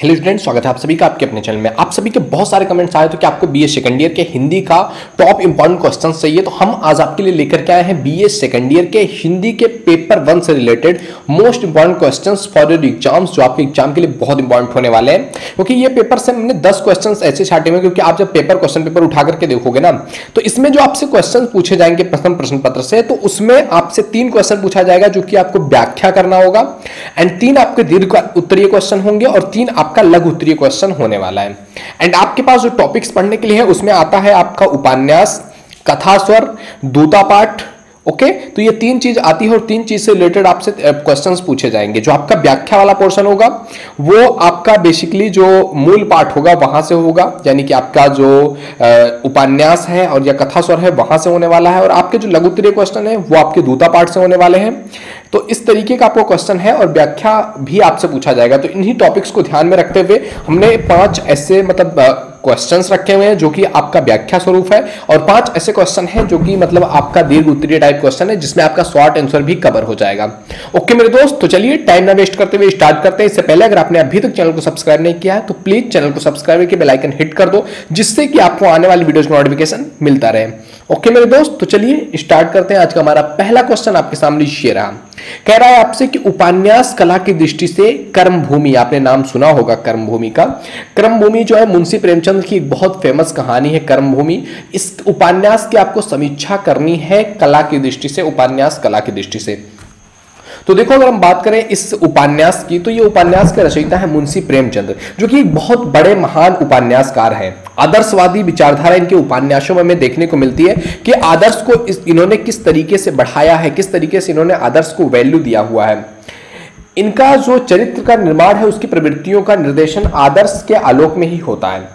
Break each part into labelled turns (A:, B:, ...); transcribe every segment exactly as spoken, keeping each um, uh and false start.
A: Hello student, स्वागत है आप सभी का आपके अपने चैनल में। आप सभी के बहुत सारे कमेंट्स आए थे कि आपको बीए सेकंड ईयर के हिंदी का टॉप इंपॉर्टेंट क्वेश्चंस चाहिए, तो हम आज आपके लिए लेकर के आए हैं बीए सेकंड ईयर के हिंदी के पेपर वन से related most important questions for your exams, जो आपके एग्जाम के लिए बहुत इंपॉर्टेंट होने वाले हैं। क्योंकि ये पेपर से हमने दस क्वेश्चन ऐसे छाटे हुए, क्योंकि आप जब पेपर क्वेश्चन पेपर उठा करके देखोगे ना, तो इसमें जो आपसे क्वेश्चन पूछे जाएंगे प्रथम प्रश्न पत्र से, तो उसमें आपसे तीन क्वेश्चन पूछा जाएगा जो कि आपको व्याख्या करना होगा, एंड तीन आपके दीर्घ उत्तरीय क्वेश्चन होंगे और तीन आपका लघु उत्तरीय क्वेश्चन होने वाला है। एंड आपके पास जो टॉपिक्स पढ़ने के लिए है उसमें आता है आपका उपन्यास, कथा स्वर, दूता पाठ। Okay okay? तो ये तीन चीज आती है और तीन चीज से रिलेटेड आपसे क्वेश्चंस पूछे जाएंगे। जो आपका व्याख्या वाला पोर्शन होगा वो आपका बेसिकली जो मूल पाठ होगा वहां से होगा, यानी कि आपका जो उपन्यास है और या कथा स्वर है वहां से होने वाला है, और आपके जो लघु उत्तरीय क्वेश्चन है वो आपके दूता पाठ से होने वाले हैं। तो इस तरीके का आपको क्वेश्चन है और व्याख्या भी आपसे पूछा जाएगा। तो इन्हीं टॉपिक्स को ध्यान में रखते हुए हमने पांच ऐसे मतलब क्वेश्चंस रखे हुए हैं जो कि आपका व्याख्या स्वरूप है, और पांच ऐसे क्वेश्चन हैं जो कि मतलब आपका दीर्घ उत्तरीय टाइप क्वेश्चन है, जिसमें आपका शॉर्ट आंसर भी कवर हो जाएगा। ओके मेरे दोस्त, तो चलिए टाइम ना वेस्ट करते हुए स्टार्ट करते हैं। इससे पहले अगर आपने अभी तक चैनल को सब्सक्राइब नहीं किया है तो प्लीज चैनल को सब्सक्राइब करके बेल आइकन हिट कर दो, जिससे कि आपको आने वाली वीडियोस का नोटिफिकेशन मिलता रहे। ओके मेरे दोस्त, तो चलिए स्टार्ट करते हैं। आज का हमारा पहला क्वेश्चन आपके सामने ये रहा, कह रहा है आपसे कि उपन्यास कला की दृष्टि से कर्मभूमि, आपने नाम सुना होगा कर्मभूमि का। कर्मभूमि जो है मुंशी प्रेमचंद की एक बहुत फेमस कहानी है कर्मभूमि। इस उपन्यास की आपको समीक्षा करनी है कला की दृष्टि से, उपन्यास कला की दृष्टि से। तो देखो, अगर हम बात करें इस उपन्यास की, तो ये उपन्यास के रचयिता है मुंशी प्रेमचंद, जो कि बहुत बड़े महान उपन्यासकार हैं। आदर्शवादी विचारधारा इनके उपन्यासों में हमें देखने को मिलती है कि आदर्श को इस इन्होंने किस तरीके से बढ़ाया है, किस तरीके से इन्होंने आदर्श को वैल्यू दिया हुआ है। इनका जो चरित्र का निर्माण है उसकी प्रवृत्तियों का निर्देशन आदर्श के आलोक में ही होता है।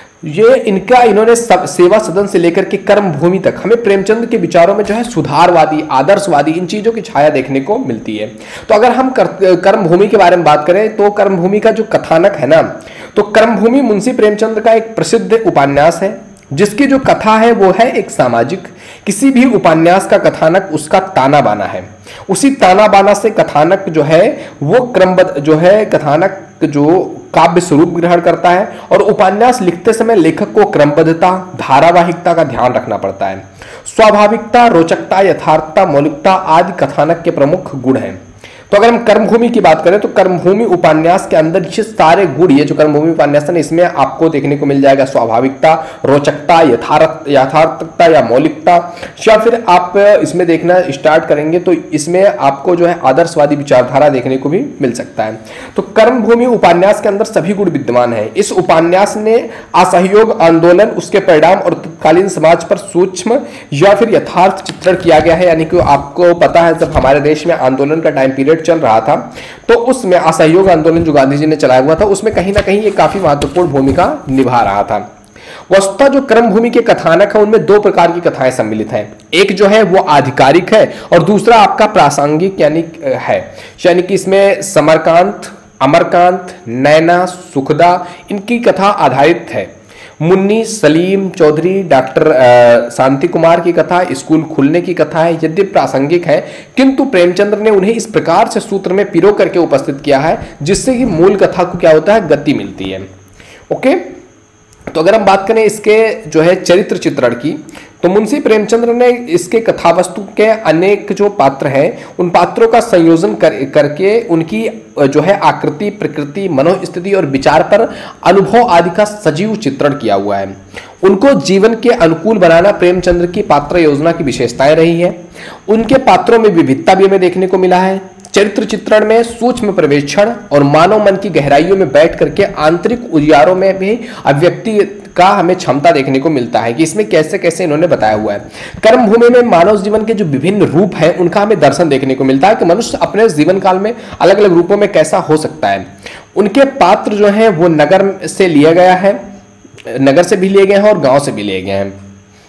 A: ये इनका इन्होंने सब, सेवा सदन से लेकर के कर्मभूमि तक हमें प्रेमचंद के विचारों में जो है सुधारवादी, आदर्शवादी, इन चीजों की छाया देखने को मिलती है। तो अगर हम कर, कर्मभूमि के बारे में बात करें तो कर्मभूमि का जो कथानक है ना, तो कर्मभूमि मुंशी प्रेमचंद का एक प्रसिद्ध उपन्यास है, जिसकी जो कथा है वो है एक सामाजिक। किसी भी उपन्यास का कथानक उसका ताना बाना है, उसी ताना बाना से कथानक जो है वो क्रमबद्ध जो है कथानक जो काव्य स्वरूप ग्रहण करता है, और उपन्यास लिखते समय लेखक को क्रमबद्धता, धारावाहिकता का ध्यान रखना पड़ता है। स्वाभाविकता, रोचकता, यथार्थता, मौलिकता आदि कथानक के प्रमुख गुण हैं। तो अगर हम कर्मभूमि की बात करें तो कर्मभूमि उपन्यास के अंदर ये सारे गुण, ये जो कर्मभूमि उपन्यास है इसमें आपको देखने को मिल जाएगा स्वाभाविकता, रोचकता, यथार्थ यथार्थता या मौलिकता, या फिर आप इसमें देखना स्टार्ट करेंगे तो इसमें आपको जो है आदर्शवादी विचारधारा देखने को भी मिल सकता है। तो कर्मभूमि उपन्यास के अंदर सभी गुण विद्यमान है। इस उपन्यास ने असहयोग आंदोलन, उसके परिणाम और तत्कालीन समाज पर सूक्ष्म या फिर यथार्थ चित्रण किया गया है। यानी कि आपको पता है जब हमारे देश में आंदोलन का टाइम पीरियड चल रहा था तो उसमें असहयोग आंदोलन जो गांधी जी ने चलाया हुआ था उसमें कहीं ना कहीं ये काफी महत्वपूर्ण भूमिका निभा रहा था। वस्तुतः जो कर्मभूमि के कथानक है उनमें दो प्रकार की कथाएं सम्मिलित हैं। एक जो है वो आधिकारिक है और दूसरा आपका प्रासंगिक यानी है। यानी कि इसमें समरकांत, अमरकांत, नैना, सुखदा इनकी कथा आधारित है। मुन्नी, सलीम चौधरी, डॉक्टर शांति कुमार की कथा स्कूल खुलने की कथा है। यद्यपि प्रासंगिक है किंतु प्रेमचंद्र ने उन्हें इस प्रकार से सूत्र में पिरो करके उपस्थित किया है जिससे कि मूल कथा को क्या होता है, गति मिलती है। ओके, तो अगर हम बात करें इसके जो है चरित्र चित्रण की, तो मुंशी प्रेमचंद्र ने इसके कथावस्तु के अनेक जो पात्र हैं उन पात्रों का संयोजन कर, करके उनकी जो है आकृति, प्रकृति, मनोस्थिति और विचार पर अनुभव आदि का सजीव चित्रण किया हुआ है। उनको जीवन के अनुकूल बनाना प्रेमचंद्र की पात्र योजना की विशेषताएं रही है। उनके पात्रों में विविधता भी हमें देखने को मिला है। चरित्र चित्रण में सूक्ष्म प्रवेक्षण और मानव मन की गहराइयों में बैठ करके आंतरिक उजियारों में भी अभिव्यक्ति का हमें क्षमता देखने को मिलता है कि इसमें कैसे कैसे इन्होंने बताया हुआ है। कर्मभूमि में मानव जीवन के जो विभिन्न रूप हैं उनका हमें दर्शन देखने को मिलता है कि मनुष्य अपने जीवन काल में अलग अलग रूपों में कैसा हो सकता है। उनके पात्र जो हैं वो नगर से लिया गया है, नगर से भी लिए गए हैं और गांव से भी लिए गए हैं।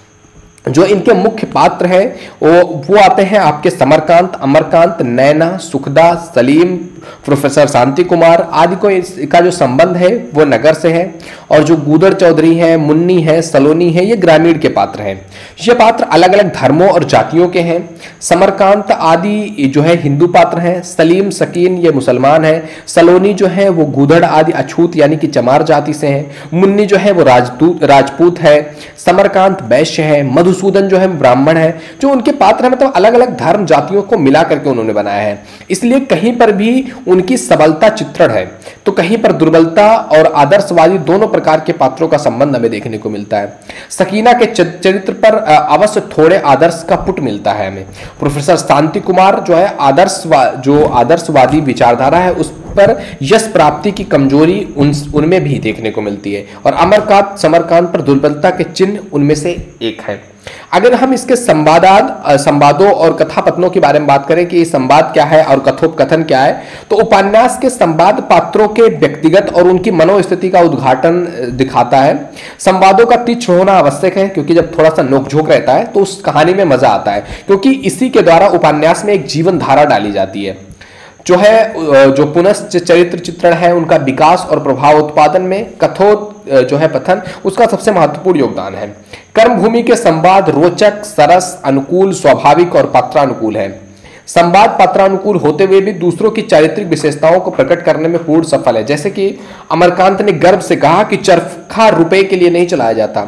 A: जो इनके मुख्य पात्र हैं वो वो आते हैं आपके समरकांत, अमरकांत, नैना, सुखदा, सलीम, प्रोफेसर शांति कुमार आदि को इसका जो संबंध है वो नगर से है। और जो गूदड़ चौधरी है, मुन्नी है, सलोनी है, ये ग्रामीण के पात्र हैं। ये पात्र अलग अलग धर्मों और जातियों के हैं। समरकांत आदि जो है हिंदू पात्र हैं। सलीम सकीन ये मुसलमान है। सलोनी जो है वो गूदड़ आदि अछूत यानी कि चमार जाति से हैं। मुन्नी जो है वो राजपूत राजपूत है। समरकांत वैश्य है। मधुसूदन जो है ब्राह्मण है। जो उनके पात्र है मतलब अलग अलग धर्म जातियों को मिला करके उन्होंने बनाया है, इसलिए कहीं पर भी उनकी सबलता चित्रण है तो कहीं पर दुर्बलता और आदर्शवादी दोनों प्रकार के पात्रों का संबंध हमें देखने को मिलता है। सकीना के चरित्र पर अवश्य थोड़े आदर्श का पुट मिलता है हमें। प्रोफेसर शांति कुमार जो है आदर्श जो आदर्शवादी विचारधारा है उस पर यश प्राप्ति की कमजोरी उन उनमें भी देखने को मिलती है। और अमरकांत समरकांत पर दुर्बलता के चिन्ह उनमें से एक है। अगर हम इसके संवादाद संवादों और कथापत्नों के बारे में बात करें कि संवाद क्या है और कथोपकथन क्या है, तो उपन्यास के संवाद पात्रों के व्यक्तिगत और उनकी मनोस्थिति का उद्घाटन दिखाता है। संवादों का तीक्ष्ण होना आवश्यक है क्योंकि जब थोड़ा सा नोकझोंक रहता है तो उस कहानी में मजा आता है, क्योंकि इसी के द्वारा उपन्यास में एक जीवन धारा डाली जाती है। जो है जो पुनश्च चरित्र चित्रण है उनका विकास और प्रभाव उत्पादन में कथो जो है पथन उसका सबसे महत्वपूर्ण योगदान है। कर्मभूमि के संवाद रोचक, सरस, अनुकूल, स्वाभाविक और पात्रानुकूल है। संवाद पात्रानुकूल होते हुए भी दूसरों की चारित्रिक विशेषताओं को प्रकट करने में पूर्ण सफल है। जैसे कि अमरकांत ने गर्व से कहा कि चरखा रुपए के लिए नहीं चलाया जाता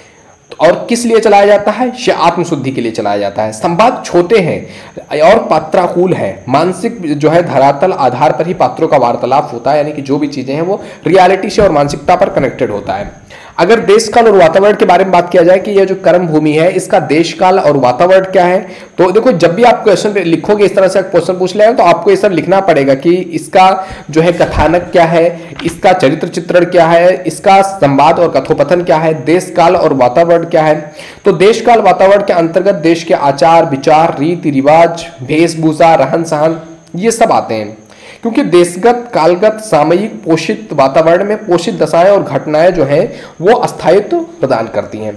A: और किस लिए चलाया जाता है, यह आत्मशुद्धि के लिए चलाया जाता है। संवाद छोटे हैं और पात्राकुल है। मानसिक जो है धरातल आधार पर ही पात्रों का वार्तालाप होता है, यानी कि जो भी चीजें हैं वो रियलिटी से और मानसिकता पर कनेक्टेड होता है। अगर देश काल और वातावरण के बारे में बात किया जाए कि यह जो कर्म भूमि है इसका देश काल और वातावरण क्या है, तो देखो जब भी आप क्वेश्चन लिखोगे इस तरह से क्वेश्चन पूछ ले तो आपको ये सब लिखना पड़ेगा कि इसका जो है कथानक क्या है, इसका चरित्र चित्रण क्या है, इसका संवाद और कथोपकथन क्या है, देश काल और वातावरण क्या है। तो देश काल वातावरण के अंतर्गत देश के आचार विचार, रीति रिवाज, वेशभूषा, रहन सहन ये सब आते हैं, क्योंकि देशगत कालगत सामयिक पोषित वातावरण में पोषित दशाएं और घटनाएं जो हैं वो अस्थायित्व प्रदान करती हैं।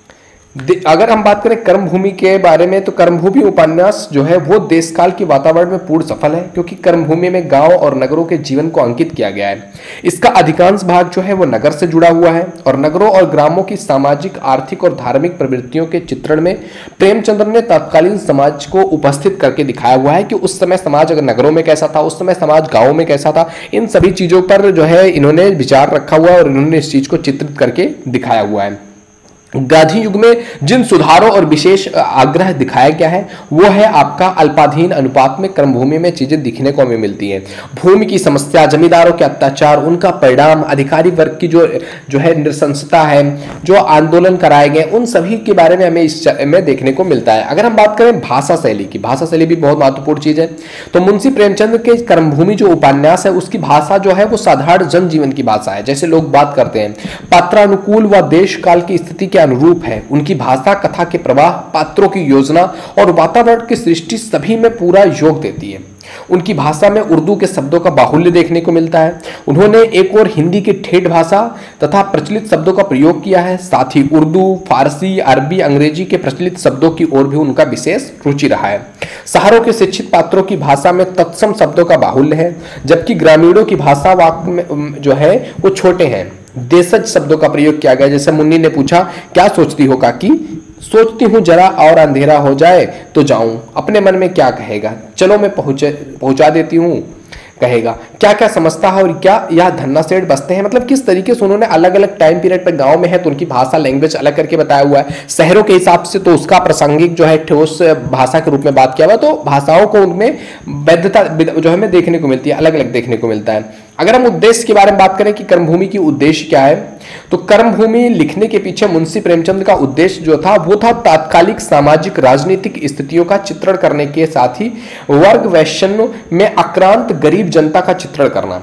A: अगर हम बात करें कर्मभूमि के बारे में तो कर्मभूमि उपन्यास जो है वो देश काल के वातावरण में पूर्ण सफल है, क्योंकि कर्मभूमि में गांव और नगरों के जीवन को अंकित किया गया है। इसका अधिकांश भाग जो है वो नगर से जुड़ा हुआ है और नगरों और ग्रामों की सामाजिक, आर्थिक और धार्मिक प्रवृत्तियों के चित्रण में प्रेमचंद्र ने तत्कालीन समाज को उपस्थित करके दिखाया हुआ है कि उस समय समाज अगर नगरों में कैसा था, उस समय समाज गाँवों में कैसा था। इन सभी चीजों पर जो है इन्होंने विचार रखा हुआ है और इन्होंने इस चीज को चित्रित करके दिखाया हुआ है। गांधी युग में जिन सुधारों और विशेष आग्रह दिखाया गया है वो है आपका अल्पाधीन अनुपात में कर्मभूमि में चीजें दिखने को हमें मिलती हैं। भूमि की समस्या, जमींदारों के अत्याचार, उनका परिणाम, अधिकारी वर्ग की जो जो है नृशंसता है, जो आंदोलन कराए गए, उन सभी के बारे में हमें इस में देखने को मिलता है। अगर हम बात करें भाषा शैली की, भाषा शैली भी बहुत महत्वपूर्ण चीज है। तो मुंशी प्रेमचंद के कर्मभूमि जो उपन्यास है उसकी भाषा जो है वो साधारण जनजीवन की भाषा है, जैसे लोग बात करते हैं। पात्रानुकूल व देश काल की स्थिति के अनुरूप है। उनकी भाषा कथा के प्रवाह, पात्रों की योजना और वातावरण की सृष्टि सभी में पूरा योग देती है। उनकी भाषा में उर्दू के शब्दों का बाहुल्य देखने को मिलता है। उन्होंने एक और हिंदी की ठेठ भाषा तथा प्रचलित शब्दों का प्रयोग किया है, साथ ही उर्दू, फारसी, अरबी, अंग्रेजी के प्रचलित शब्दों की ओर भी उनका विशेष रुचि रहा है। शहरों के शिक्षित पात्रों की भाषा में तत्सम शब्दों का बाहुल्य है, जबकि ग्रामीणों की भाषा वाक्य में जो है वो छोटे हैं। देशज शब्दों का प्रयोग किया गया, जैसे मुन्नी ने पूछा क्या सोचती हो काकी, सोचती हूँ जरा और अंधेरा हो जाए तो जाऊं, अपने मन में क्या कहेगा, चलो मैं पहुंचे पहुंचा देती हूँ कहेगा, क्या क्या समझता है और क्या यह धन्ना सेठ बसते हैं। मतलब किस तरीके से उन्होंने अलग अलग टाइम पीरियड पर गांव में है तो उनकी भाषा लैंग्वेज अलग करके बताया हुआ है। शहरों के हिसाब से तो उसका प्रासंगिक जो है ठोस भाषा के रूप में बात किया हुआ, तो भाषाओं को उनमें वैधता जो है हमें देखने को मिलती है, अलग अलग देखने को मिलता है। अगर हम उद्देश्य के बारे में बात करें कि कर्मभूमि की उद्देश्य क्या है, तो कर्मभूमि लिखने के पीछे मुंशी प्रेमचंद का उद्देश्य जो था वो था तात्कालिक सामाजिक राजनीतिक स्थितियों का चित्रण करने के साथ ही वर्ग वैषम्य में आक्रांत गरीब जनता का चित्रण करना।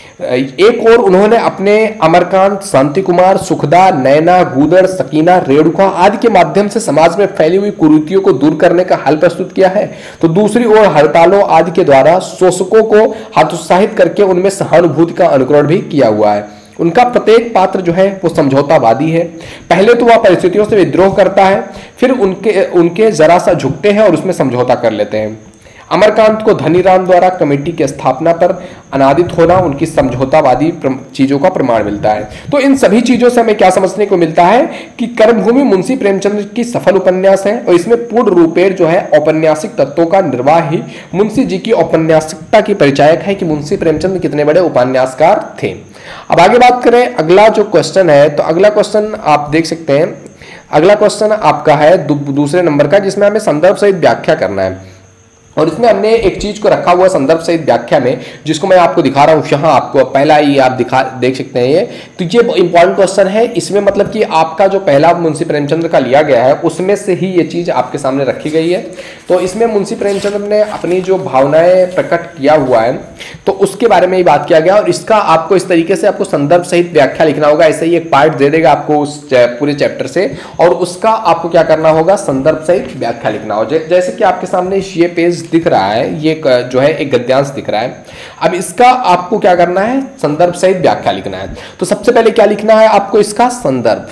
A: एक और उन्होंने अपने अमरकांत, शांति कुमार, सुखदा, नैना, गूदड़, सकीना, रेणुका आदि के माध्यम से समाज में फैली हुई कुरीतियों को दूर करने का हल प्रस्तुत किया है। तो दूसरी ओर हड़तालों आदि के द्वारा शोषकों को हतोत्साहित करके उनमें सहानुभूति का अनुकरण भी किया हुआ है। उनका प्रत्येक पात्र जो है वो समझौतावादी है। पहले तो वह परिस्थितियों से विद्रोह करता है, फिर उनके उनके जरा सा झुकते हैं और उसमें समझौता कर लेते हैं। अमरकांत को धनीराम द्वारा कमेटी की स्थापना पर अनादित होना उनकी समझौतावादी चीजों का प्रमाण मिलता है। तो इन सभी चीजों से हमें क्या समझने को मिलता है कि कर्मभूमि मुंशी प्रेमचंद की सफल उपन्यास है और इसमें पूर्ण रूपेण जो है औपन्यासिक तत्वों का निर्वाह ही मुंशी जी की औपन्यासिकता की परिचायक है कि मुंशी प्रेमचंद कितने बड़े उपन्यासकार थे। अब आगे बात करें, अगला जो क्वेश्चन है, तो अगला क्वेश्चन आप देख सकते हैं, अगला क्वेश्चन आपका है दूसरे नंबर का, जिसमें हमें संदर्भ सहित व्याख्या करना है। और इसमें हमने एक चीज को रखा हुआ संदर्भ सहित व्याख्या में, जिसको मैं आपको दिखा रहा हूं यहाँ, आपको पहला ही आप दिखा देख सकते हैं ये। तो ये इंपॉर्टेंट क्वेश्चन है, इसमें मतलब कि आपका जो पहला मुंशी प्रेमचंद का लिया गया है उसमें से ही ये चीज आपके सामने रखी गई है। तो इसमें मुंशी प्रेमचंद ने अपनी जो भावनाएं प्रकट किया हुआ है तो उसके बारे में ही बात किया गया, और इसका आपको इस तरीके से आपको संदर्भ सहित व्याख्या लिखना होगा। ऐसे ही एक पार्ट दे देगा आपको उस पूरे चैप्टर से, और उसका आपको क्या करना होगा, संदर्भ सहित व्याख्या लिखना होगा। जैसे कि आपके सामने ये पेज दिख रहा है, ये जो है एक गद्यांश दिख रहा है। अब इसका आपको क्या करना है, संदर्भ सहित व्याख्या लिखना है। तो सबसे पहले क्या लिखना है आपको, इसका संदर्भ।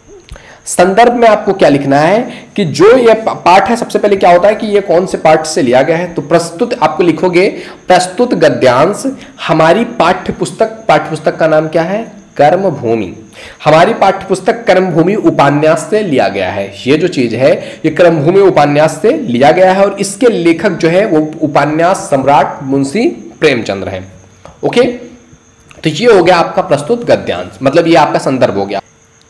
A: संदर्भ में आपको क्या लिखना है कि जो ये पाठ है, सबसे पहले क्या होता है कि ये कौन से पाठ से लिया गया है। तो प्रस्तुत आपको लिखोगे, प्रस्तुत गद्यांश हमारी पाठ्य पुस्तक, पाठ्य पुस्तक का नाम क्या है, कर्मभूमि। हमारी पाठ्य पुस्तक कर्मभूमि उपन्यास से लिया गया है। ये जो चीज है ये कर्मभूमि उपन्यास से लिया गया है, और इसके लेखक जो है वो उपन्यास सम्राट मुंशी प्रेमचंद्र हैं। ओके, तो ये हो गया आपका प्रस्तुत गद्यांश, मतलब ये आपका संदर्भ हो गया।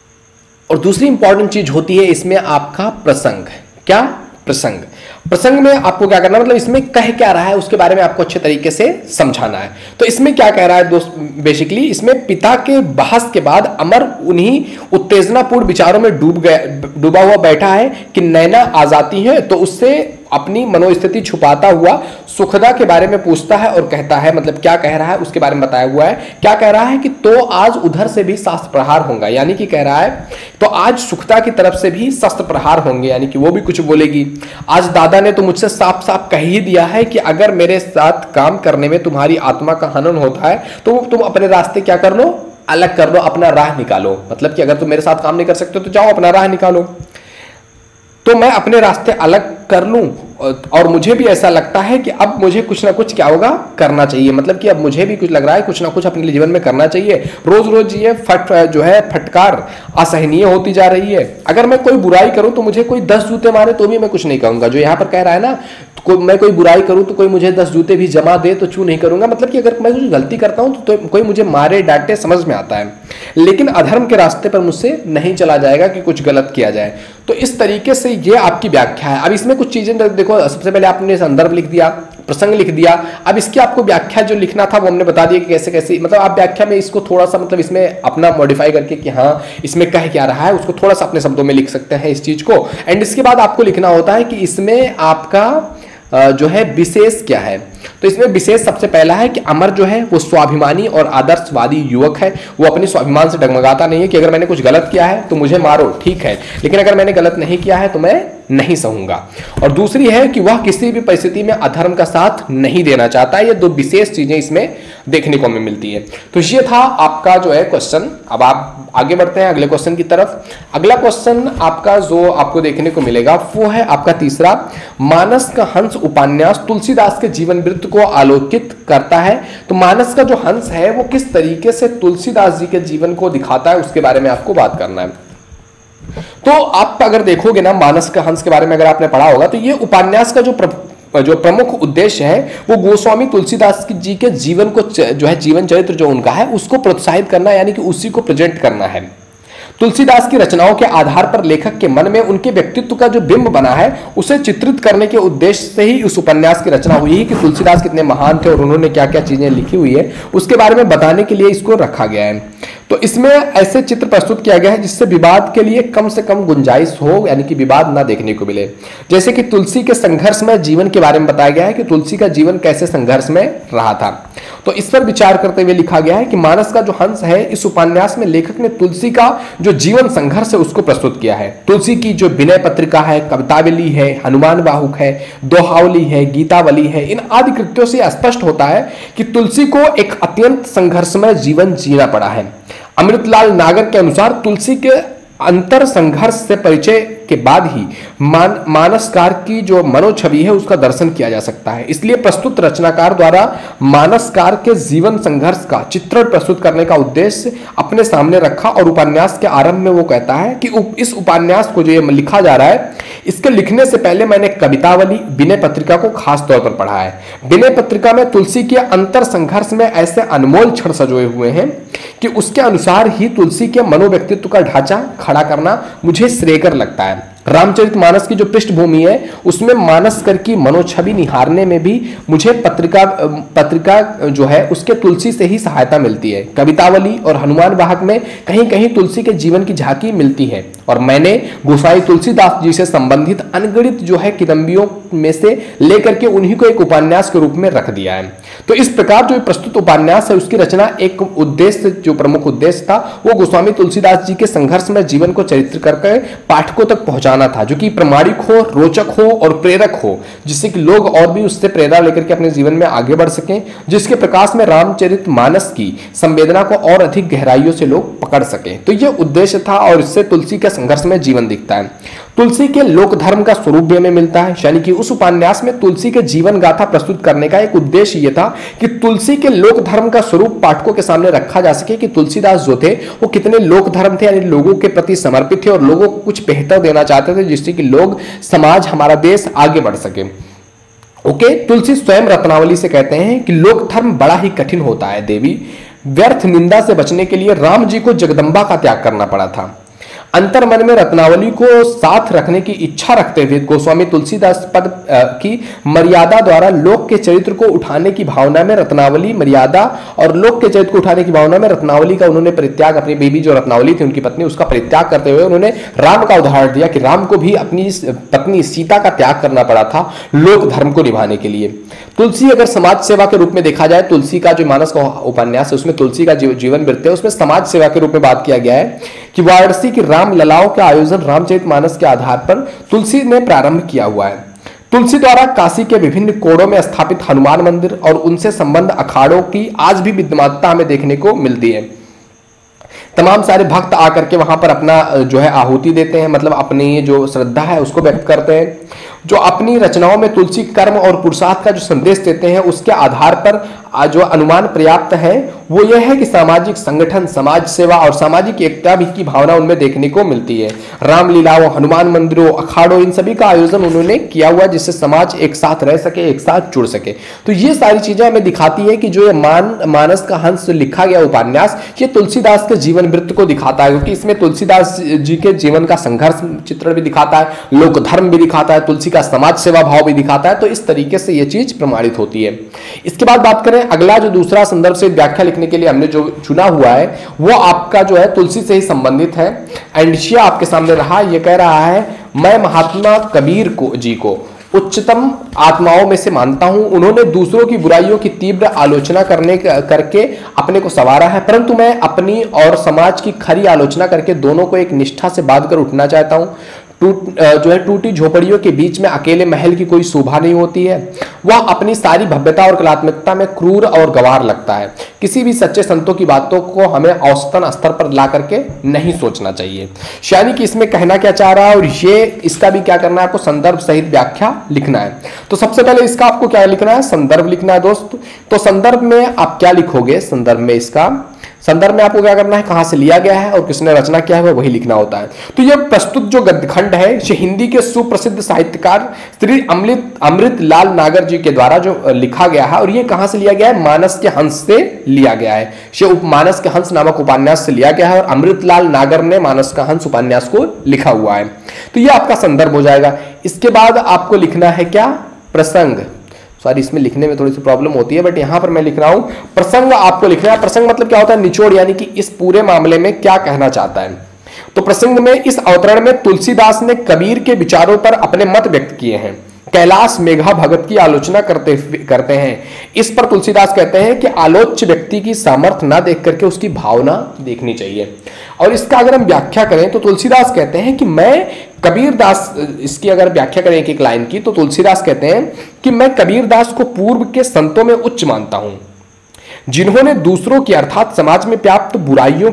A: और दूसरी इंपॉर्टेंट चीज होती है इसमें आपका प्रसंग। क्या, प्रसंग। प्रसंग में आपको क्या करना, मतलब इसमें कह क्या रहा है उसके बारे में आपको अच्छे तरीके से समझाना है। तो इसमें क्या कह रहा है दोस्त, बेसिकली इसमें पिता के बहस के बाद अमर उन्हीं उत्तेजनापूर्ण विचारों में डूब गया डूबा हुआ बैठा है कि नैना आ जाती है तो उससे अपनी मनोस्थिति छुपाता हुआ सुखदा के बारे में पूछता है और कहता है, मतलब क्या कह रहा है उसके बारे में बताया हुआ है। क्या कह रहा है कि तो आज उधर से भी शस्त्र प्रहार होगा, यानी कि कह रहा है तो आज सुखदा की तरफ से भी शस्त्र प्रहार होंगे, यानी कि वो भी कुछ बोलेगी। आज दादा ने तो मुझसे साफ साफ कह ही दिया है कि अगर मेरे साथ काम करने में तुम्हारी आत्मा का हनन होता है तो तुम अपने रास्ते क्या कर लो, अलग कर लो, अपना राह निकालो। मतलब कि अगर तुम मेरे साथ काम नहीं कर सकते तो जाओ अपना राह निकालो। तो मैं अपने रास्ते अलग कर लूं, और मुझे भी ऐसा लगता है कि अब मुझे कुछ ना कुछ क्या होगा, करना चाहिए। मतलब कि अब मुझे भी कुछ लग रहा है कुछ ना कुछ अपने जीवन में करना चाहिए। रोज रोज ये फट जो है फटकार असहनीय होती जा रही है। अगर मैं कोई बुराई करूं तो मुझे कोई दस जूते मारे तो भी मैं कुछ नहीं कहूंगा। जो यहाँ पर कह रहा है ना, तो मैं कोई बुराई करूं तो कोई मुझे दस जूते भी जमा दे तो चू नहीं करूंगा। मतलब कि अगर मैं कुछ गलती करता हूं तो, तो कोई मुझे मारे डांटे समझ में आता है, लेकिन अधर्म के रास्ते पर मुझसे नहीं चला जाएगा कि कुछ गलत किया जाए। तो इस तरीके से ये आपकी व्याख्या है। अब इसमें कुछ चीजें देखो, सबसे पहले आपने संदर्भ लिख दिया, प्रसंग लिख दिया। अब इसकी आपको व्याख्या जो लिखना था वो हमने बता दिया कि कैसे कैसे, मतलब आप व्याख्या में इसको थोड़ा सा मतलब इसमें अपना मॉडिफाई करके कि हाँ इसमें कह क्या रहा है उसको थोड़ा सा अपने शब्दों में लिख सकते हैं इस चीज को। एंड इसके बाद आपको लिखना होता है कि इसमें आपका जो है विशेष क्या है। तो इसमें विशेष सबसे पहला है कि अमर जो है वो स्वाभिमानी और आदर्शवादी युवक है। वो अपने स्वाभिमान से डगमगाता नहीं है कि अगर मैंने कुछ गलत किया है तो मुझे मारो, ठीक है, लेकिन अगर मैंने गलत नहीं किया है तो मैं नहीं सहूंगा। और दूसरी है कि वह किसी भी परिस्थिति में अधर्म का साथ नहीं देना चाहता है। ये दो विशेष चीजें इसमें देखने को हमें मिलती है। तो ये था आपका जो है क्वेश्चन। अब आप आगे बढ़ते हैं अगले क्वेश्चन की तरफ। अगला क्वेश्चन आपका जो आपको देखने को मिलेगा वो है आपका तीसरा, मानस का हंस उपन्यास तुलसीदास के जीवन वृत्त को आलोकित करता है। तो मानस का जो हंस है वो किस तरीके से तुलसीदास जी के जीवन को दिखाता है उसके बारे में आपको बात करना है। तो आप अगर देखोगे ना, मानस का हंस के बारे में अगर आपने पढ़ा होगा तो ये उपन्यास का जो प्र... जो प्रमुख उद्देश्य है वो गोस्वामी तुलसीदास जी के जीवन को जो है जीवन चरित्र जो उनका है उसको प्रोत्साहित करना, यानी कि उसी को प्रेजेंट करना है। तुलसीदास की रचनाओं के आधार पर लेखक के मन में उनके व्यक्तित्व का जो बिंब बना है उसे चित्रित करने के उद्देश्य से ही उस उपन्यास की रचना हुई है कि तुलसीदास कितने महान थे और उन्होंने क्या क्या चीजें लिखी हुई है उसके बारे में बताने के लिए इसको रखा गया है। तो इसमें ऐसे चित्र प्रस्तुत किया गया है जिससे विवाद के लिए कम से कम गुंजाइश हो, यानी कि विवाद ना देखने को मिले। जैसे कि तुलसी के संघर्षमय जीवन के बारे में बताया गया है कि तुलसी का जीवन कैसे संघर्ष में रहा था। तो इस पर विचार करते हुए लिखा गया है कि मानस का जो हंस है, इस उपन्यास में लेखक ने तुलसी का जो जीवन संघर्ष है उसको प्रस्तुत किया है। तुलसी की जो विनय पत्रिका है, कवितावली है, हनुमान बाहुक है, दोहावली है, गीतावली है, इन आदि कृत्यों से स्पष्ट होता है कि तुलसी को एक अत्यंत संघर्षमय जीवन जीना पड़ा है। अमृतलाल नागर के अनुसार तुलसी के अंतर संघर्ष से परिचय के बाद ही मान मानसकार की जो मनोछवि है उसका दर्शन किया जा सकता है। इसलिए प्रस्तुत रचनाकार द्वारा मानसकार के जीवन संघर्ष का चित्रण प्रस्तुत करने का उद्देश्य अपने सामने रखा और उपन्यास के आरंभ में वो कहता है कि उप, इस उपन्यास को जो ये लिखा जा रहा है, इसके लिखने से पहले मैंने कवितावली विनय पत्रिका को खास तौर पर पढ़ा है। विनय पत्रिका में तुलसी के अंतर संघर्ष में ऐसे अनमोल क्षण सजोए हुए हैं कि उसके अनुसार ही तुलसी के मनोव्यक्तित्व का ढांचा खड़ा करना मुझे श्रेयकर लगता है। रामचरितमानस की जो पृष्ठभूमि है उसमें मानसकर की मनोछवि निहारने में भी मुझे पत्रिका पत्रिका जो है उसके तुलसी से ही सहायता मिलती है। कवितावली और हनुमान वाहक में कहीं कहीं तुलसी के जीवन की झांकी मिलती है और मैंने गोसाई तुलसीदास जी से संबंधित अनगिनत जो है किदंबियों में से लेकर के उन्हीं को एक उपन्यास के रूप में रख दिया है। तो इस प्रकार जो प्रस्तुत उपन्यास है उसकी रचना एक उद्देश्य, जो प्रमुख उद्देश्य था वो गोस्वामी तुलसीदास जी के संघर्ष में जीवन को चरित्र करके पाठकों तक पहुंचाना था, जो कि प्रमाणिक हो, रोचक हो और प्रेरक हो, जिससे कि लोग और भी उससे प्रेरणा लेकर के अपने जीवन में आगे बढ़ सकें, जिसके प्रकाश में रामचरितमानस की संवेदना को और अधिक गहराइयों से लोग पकड़ सकें। तो यह उद्देश्य था और इससे तुलसी के संघर्ष में जीवन दिखता है। तुलसी के लोक धर्म का स्वरूप भी हमें मिलता है, यानी कि उस उपन्यास में तुलसी के जीवन गाथा प्रस्तुत करने का एक उद्देश्य यह था कि तुलसी के लोक धर्म का स्वरूप पाठकों के सामने रखा जा सके कि तुलसीदास जो थे वो कितने लोक धर्म थे, यानी लोगों के प्रति समर्पित थे और लोगों को कुछ बेहतर देना चाहते थे जिससे कि लोग, समाज, हमारा देश आगे बढ़ सके। ओके, तुलसी स्वयं रत्नावली से कहते हैं कि लोक धर्म बड़ा ही कठिन होता है देवी। व्यर्थ निंदा से बचने के लिए राम जी को जगदम्बा का त्याग करना पड़ा था। अंतर मन में रत्नावली को साथ रखने की इच्छा रखते हुए गोस्वामी तुलसीदास पद की मर्यादा द्वारा लोक के चरित्र को उठाने की भावना में रत्नावली मर्यादा और लोक के चरित्र को उठाने की भावना में रत्नावली का उन्होंने परित्याग, अपनी बीबी जो रत्नावली थी उनकी पत्नी, उसका परित्याग करते हुए उन्होंने राम का उदाहरण दिया कि राम को भी अपनी पत्नी सीता का त्याग करना पड़ा था लोक धर्म को निभाने के लिए। तुलसी अगर समाज सेवा के रूप में देखा जाए, तुलसी का जो मानस का उपन्यास है उसमें तुलसी का जीवन वृत्त है, उसमें समाज सेवा के रूप में बात किया गया है कि वाराणसी की राम ललाओं का आयोजन रामचरितमानस के आधार पर तुलसी ने प्रारंभ किया हुआ है। तुलसी द्वारा काशी के विभिन्न कोणों में स्थापित हनुमान मंदिर और उनसे संबंध अखाड़ों की आज भी विद्यमानता हमें देखने को मिलती है। तमाम सारे भक्त आकर के वहां पर अपना जो है आहुति देते हैं, मतलब अपनी जो श्रद्धा है उसको व्यक्त करते हैं। जो अपनी रचनाओं में तुलसी कर्म और पुरुषार्थ का जो संदेश देते हैं उसके आधार पर जो अनुमान पर्याप्त है वो यह है कि सामाजिक संगठन, समाज सेवा और सामाजिक एकता भी की भावना उनमें देखने को मिलती है। रामलीलाओं, हनुमान मंदिरों, अखाड़ों, इन सभी का आयोजन उन्होंने किया हुआ जिससे समाज एक साथ रह सके, एक साथ जुड़ सके। तो ये सारी चीजें हमें दिखाती है कि जो ये मान मानस का हंस लिखा गया उपन्यास ये तुलसीदास के जीवन वृत्त को दिखाता है, क्योंकि इसमें तुलसीदास जी के जीवन का संघर्ष चित्रण भी दिखाता है, लोक धर्म भी दिखाता है, तुलसी का समाज सेवा भाव भी दिखाता है। तो इस तरीके से ये चीज प्रमाणित होती है। इसके बाद बात करें, अगला जो दूसरा संदर्भ से व्याख्या लिखने के लिए हमने जो चुना हुआ है वो आपका जो है तुलसी से ही संबंधित है। एंडिशिया आपके सामने रहा, ये कह रहा है मैं महात्मा कबीर को जी को उच्चतम आत्माओं में से मानता हूं। उन्होंने दूसरों की बुराइयों की तीव्र आलोचना करने करके अपने को संवारा है, परंतु मैं अपनी और समाज की खरी आलोचना करके दोनों को एक निष्ठा से बांध कर उठना चाहता हूं। टूट जो है टूटी झोपड़ियों के बीच में अकेले महल की कोई शोभा नहीं होती है। वह अपनी सारी भव्यता और कलात्मकता में क्रूर और गंवार लगता है। किसी भी सच्चे संतों की बातों को हमें औसतन स्तर पर ला करके नहीं सोचना चाहिए। यानी कि इसमें कहना क्या चाह रहा है और ये इसका भी क्या करना है, आपको संदर्भ सहित व्याख्या लिखना है। तो सबसे पहले इसका आपको क्या लिखना है, संदर्भ लिखना है दोस्त। तो संदर्भ में आप क्या लिखोगे, संदर्भ में इसका संदर्भ में आपको क्या करना है, कहां से लिया गया है और किसने रचना किया है वही लिखना होता है। तो यह प्रस्तुत जो गद्यखंड है ये हिंदी के सुप्रसिद्ध साहित्यकार श्री अमृत अमृत लाल नागर जी के द्वारा जो लिखा गया है और ये कहां से लिया गया है, मानस के हंस से लिया गया है। ये मानस के हंस नामक उपन्यास से लिया गया है और अमृत लाल नागर ने मानस का हंस उपन्यास को लिखा हुआ है। तो यह आपका संदर्भ हो जाएगा। इसके बाद आपको लिखना है क्या, प्रसंग। सॉरी, इसमें लिखने में थोड़ी सी प्रॉब्लम होती है बट यहां पर मैं लिख रहा हूं प्रसंग आपको लिखना है। प्रसंग मतलब क्या होता है, निचोड़, यानी कि इस पूरे मामले में क्या कहना चाहता है। तो प्रसंग में इस अवतरण में तुलसीदास ने कबीर के विचारों पर अपने मत व्यक्त किए हैं। कैलाश मेघा भगत की आलोचना करते करते हैं। इस पर तुलसीदास कहते हैं कि आलोच्य व्यक्ति की सामर्थ्य ना देख करके उसकी भावना देखनी चाहिए। और इसका अगर हम व्याख्या करें तो तुलसीदास कहते हैं कि मैं कबीरदास, इसकी अगर व्याख्या करें एक एक लाइन की, तो तुलसीदास कहते हैं कि मैं कबीरदास को पूर्व के संतों में उच्च मानता हूं, जिन्होंने दूसरों की अर्थात समाज में व्याप्त बुराइयों की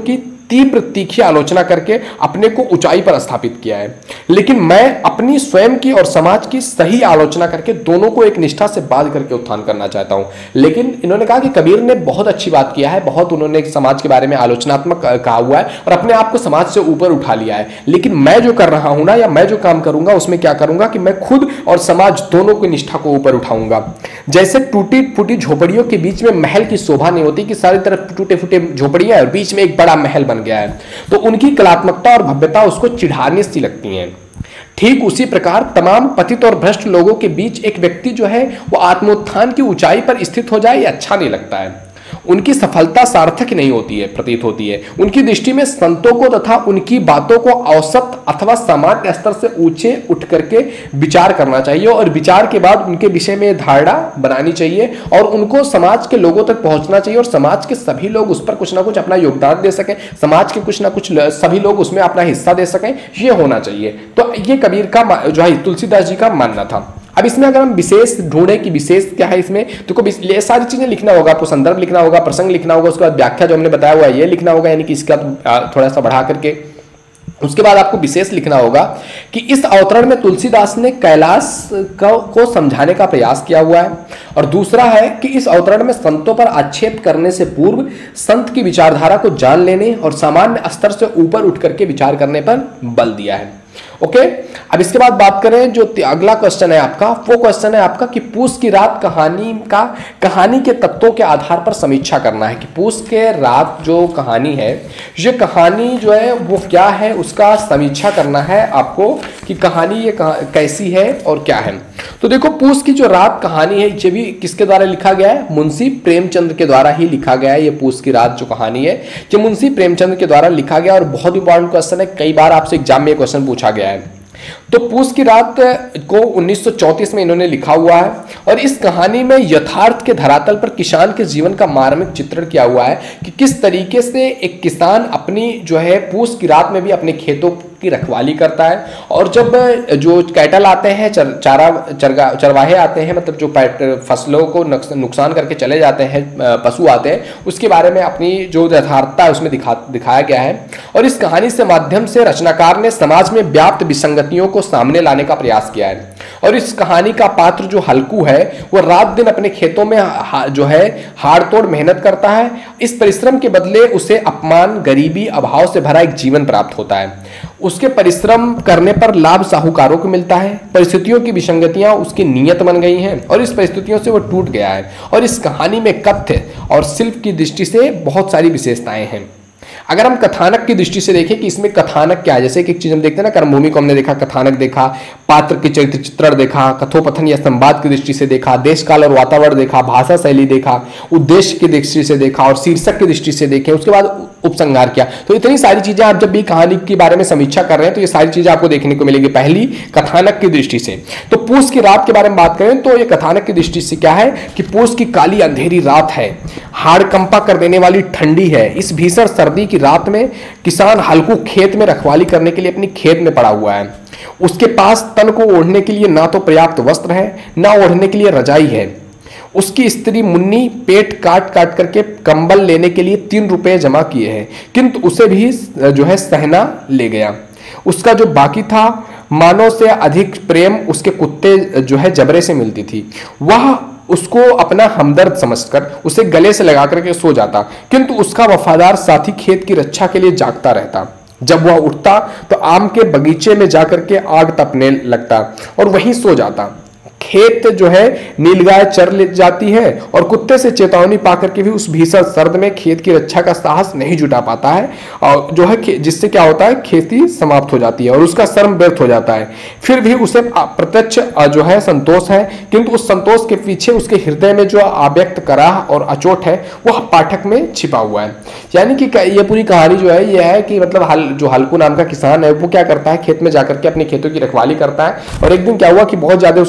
A: तीव्र तीखी आलोचना करके अपने को ऊंचाई पर स्थापित किया है, लेकिन मैं अपनी स्वयं की और समाज की सही आलोचना करके दोनों को एक निष्ठा से बांध करके उत्थान करना चाहता हूं। लेकिन इन्होंने कहा कि कबीर ने बहुत अच्छी बात किया है, बहुत उन्होंने समाज के बारे में आलोचनात्मक कहा हुआ है और अपने आप को समाज से ऊपर उठा लिया है, लेकिन मैं जो कर रहा हूं ना, या मैं जो काम करूंगा उसमें क्या करूंगा कि मैं खुद और समाज दोनों की निष्ठा को ऊपर उठाऊंगा। जैसे टूटी फूटी झोपड़ियों के बीच में महल की शोभा नहीं होती कि सारी तरफ टूटे फूटे झोपड़ियां और बीच में एक बड़ा महल बन गया है, तो उनकी कलात्मकता और भव्यता उसको चिढ़ाने सी लगती है। ठीक उसी प्रकार तमाम पतित और भ्रष्ट लोगों के बीच एक व्यक्ति जो है वो आत्मोत्थान की ऊंचाई पर स्थित हो जाए, ये अच्छा नहीं लगता है। उनकी सफलता सार्थक नहीं होती है, प्रतीत होती है। उनकी दृष्टि में संतों को तथा उनकी बातों को औसत अथवा सामान्य स्तर से ऊंचे उठ करके विचार करना चाहिए और विचार के बाद उनके विषय में धारणा बनानी चाहिए और उनको समाज के लोगों तक पहुंचना चाहिए और समाज के सभी लोग उस पर कुछ ना कुछ अपना योगदान दे सकें, समाज के कुछ ना कुछ सभी लोग उसमें अपना हिस्सा दे सकें, ये होना चाहिए। तो ये कबीर का जो है तुलसीदास जी का मानना था। अब इसमें अगर हम विशेष ढूंढे कि विशेष क्या है इसमें, तो को ये सारी चीजें लिखना होगा, आपको संदर्भ लिखना होगा, प्रसंग लिखना होगा, उसके बाद व्याख्या जो हमने बताया हुआ है ये लिखना होगा, यानी कि इसका थोड़ा सा बढ़ा करके। उसके बाद आपको विशेष लिखना होगा कि इस अवतरण में तुलसीदास ने कैलाश को, को समझाने का प्रयास किया हुआ है, और दूसरा है कि इस अवतरण में संतों पर आक्षेप करने से पूर्व संत की विचारधारा को जान लेने और सामान्य स्तर से ऊपर उठ करके विचार करने पर बल दिया है। Okay okay? अब इसके बाद बात करें जो अगला क्वेश्चन है आपका, वो क्वेश्चन है आपका कि पूस की रात कहानी का कहानी के तत्वों के आधार पर समीक्षा करना है कि पूस के रात जो कहानी है, ये कहानी जो है वो क्या है, उसका समीक्षा करना है आपको कि कहानी ये कैसी है और क्या है। तो देखो, पूस की जो रात कहानी है ये भी किसके द्वारा लिखा गया है? मुंशी प्रेमचंद के द्वारा ही लिखा गया है। ये पूस की रात जो कहानी है ये मुंशी प्रेमचंद के द्वारा लिखा गया और बहुत इंपॉर्टेंट क्वेश्चन है, कई बार आपसे एग्जाम में क्वेश्चन पूछा गया है। तो पूस की रात को उन्नीस सौ चौंतीस में इन्होंने लिखा हुआ है और इस कहानी में यथार्थ के धरातल पर किसान के जीवन का मार्मिक चित्रण किया हुआ है कि किस तरीके से एक किसान अपनी जो है पूस की रात में भी अपने खेतों की रखवाली करता है, और जब जो कैटल आते हैं, चर, चारा चरगा चरवाहे आते हैं, मतलब जो फसलों को नुकसान करके चले जाते हैं, पशु आते हैं, उसके बारे में अपनी जो यथार्थता है उसमें दिखा दिखाया गया है। और इस कहानी से माध्यम से रचनाकार ने समाज में व्याप्त विसंगतियों को सामने लाने का प्रयास किया है। और इस कहानी का पात्र जो हल्कू है वो रात दिन अपने खेतों में जो है हाड़ तोड़ मेहनत करता है। इस परिश्रम के बदले उसे अपमान, गरीबी, अभाव से भरा एक जीवन प्राप्त होता है। उसके परिश्रम करने पर लाभ साहूकारों को मिलता है। परिस्थितियों की विसंगतियां उसकी नीयत बन गई हैं और इस परिस्थितियों से वो टूट गया है। और इस कहानी में कथ्य और शिल्प की दृष्टि से बहुत सारी विशेषताएं हैं। अगर हम कथानक की दृष्टि से देखें कि इसमें कथानक क्या है, जैसे कि एक चीज हम देखते हैं ना, कर्मभूमि को हमने देखा, कथानक देखा, पात्र के चरित्र चित्रण देखा, कथोपथन या संवाद की दृष्टि से देखा, देश काल और वातावरण देखा, भाषा शैली देखा, उद्देश्य की दृष्टि से देखा और शीर्षक की दृष्टि से देखें, उसके बाद उपसंहार किया। तो इतनी सारी चीजें आप जब भी कहानी के बारे में समीक्षा कर रहे हैं तो ये सारी चीजें आपको देखने को मिलेगी। पहली, कथानक की दृष्टि से तो पूस की रात के बारे में बात करें तो ये कथानक की दृष्टि से क्या है कि पूस की काली अंधेरी रात है, हाड़ कंपा कर देने वाली ठंडी है। इस भीषण सर्दी की रात में किसान हल्कू खेत में रखवाली करने के लिए अपनी खेत में पड़ा हुआ है। उसके पास तन को ओढ़ने के लिए ना तो पर्याप्त वस्त्र है, ना ओढ़ने के लिए रजाई है। उसकी स्त्री मुन्नी पेट काट काट करके कंबल लेने के लिए तीन रुपए जमा किए हैं, किंतु उसे भी जो है सहना ले गया। उसका जो बाकी था, मानव से अधिक प्रेम उसके कुत्ते जो है जबरे से मिलती थी। वह उसको अपना हमदर्द समझकर उसे गले से लगा करके सो जाता, किंतु उसका वफादार साथी खेत की रक्षा के लिए जागता रहता। जब वह उठता तो आम के बगीचे में जाकर के आग तपने लगता और वहीं सो जाता। खेत जो है नीलगाय चर ले जाती है और कुत्ते से चेतावनी पाकर के भी उस भीषण सर्द में खेत की रक्षा का साहस नहीं जुटा पाता है, और जो है जिससे क्या होता है, खेती समाप्त हो जाती है और उसका श्रम व्यर्थ हो जाता है। फिर भी उसे प्रत्यक्ष जो है संतोष है, किंतु उस संतोष के पीछे उसके हृदय में जो अव्यक्त कराह और अचोट है वह पाठक में छिपा हुआ है। यानी कि ये पूरी कहानी जो है ये है कि मतलब हल जो हल्कू नाम का किसान है वो क्या करता है, खेत में जाकर के अपने खेतों की रखवाली करता है, और एक दिन क्या हुआ कि बहुत ज्यादा उसको ठंड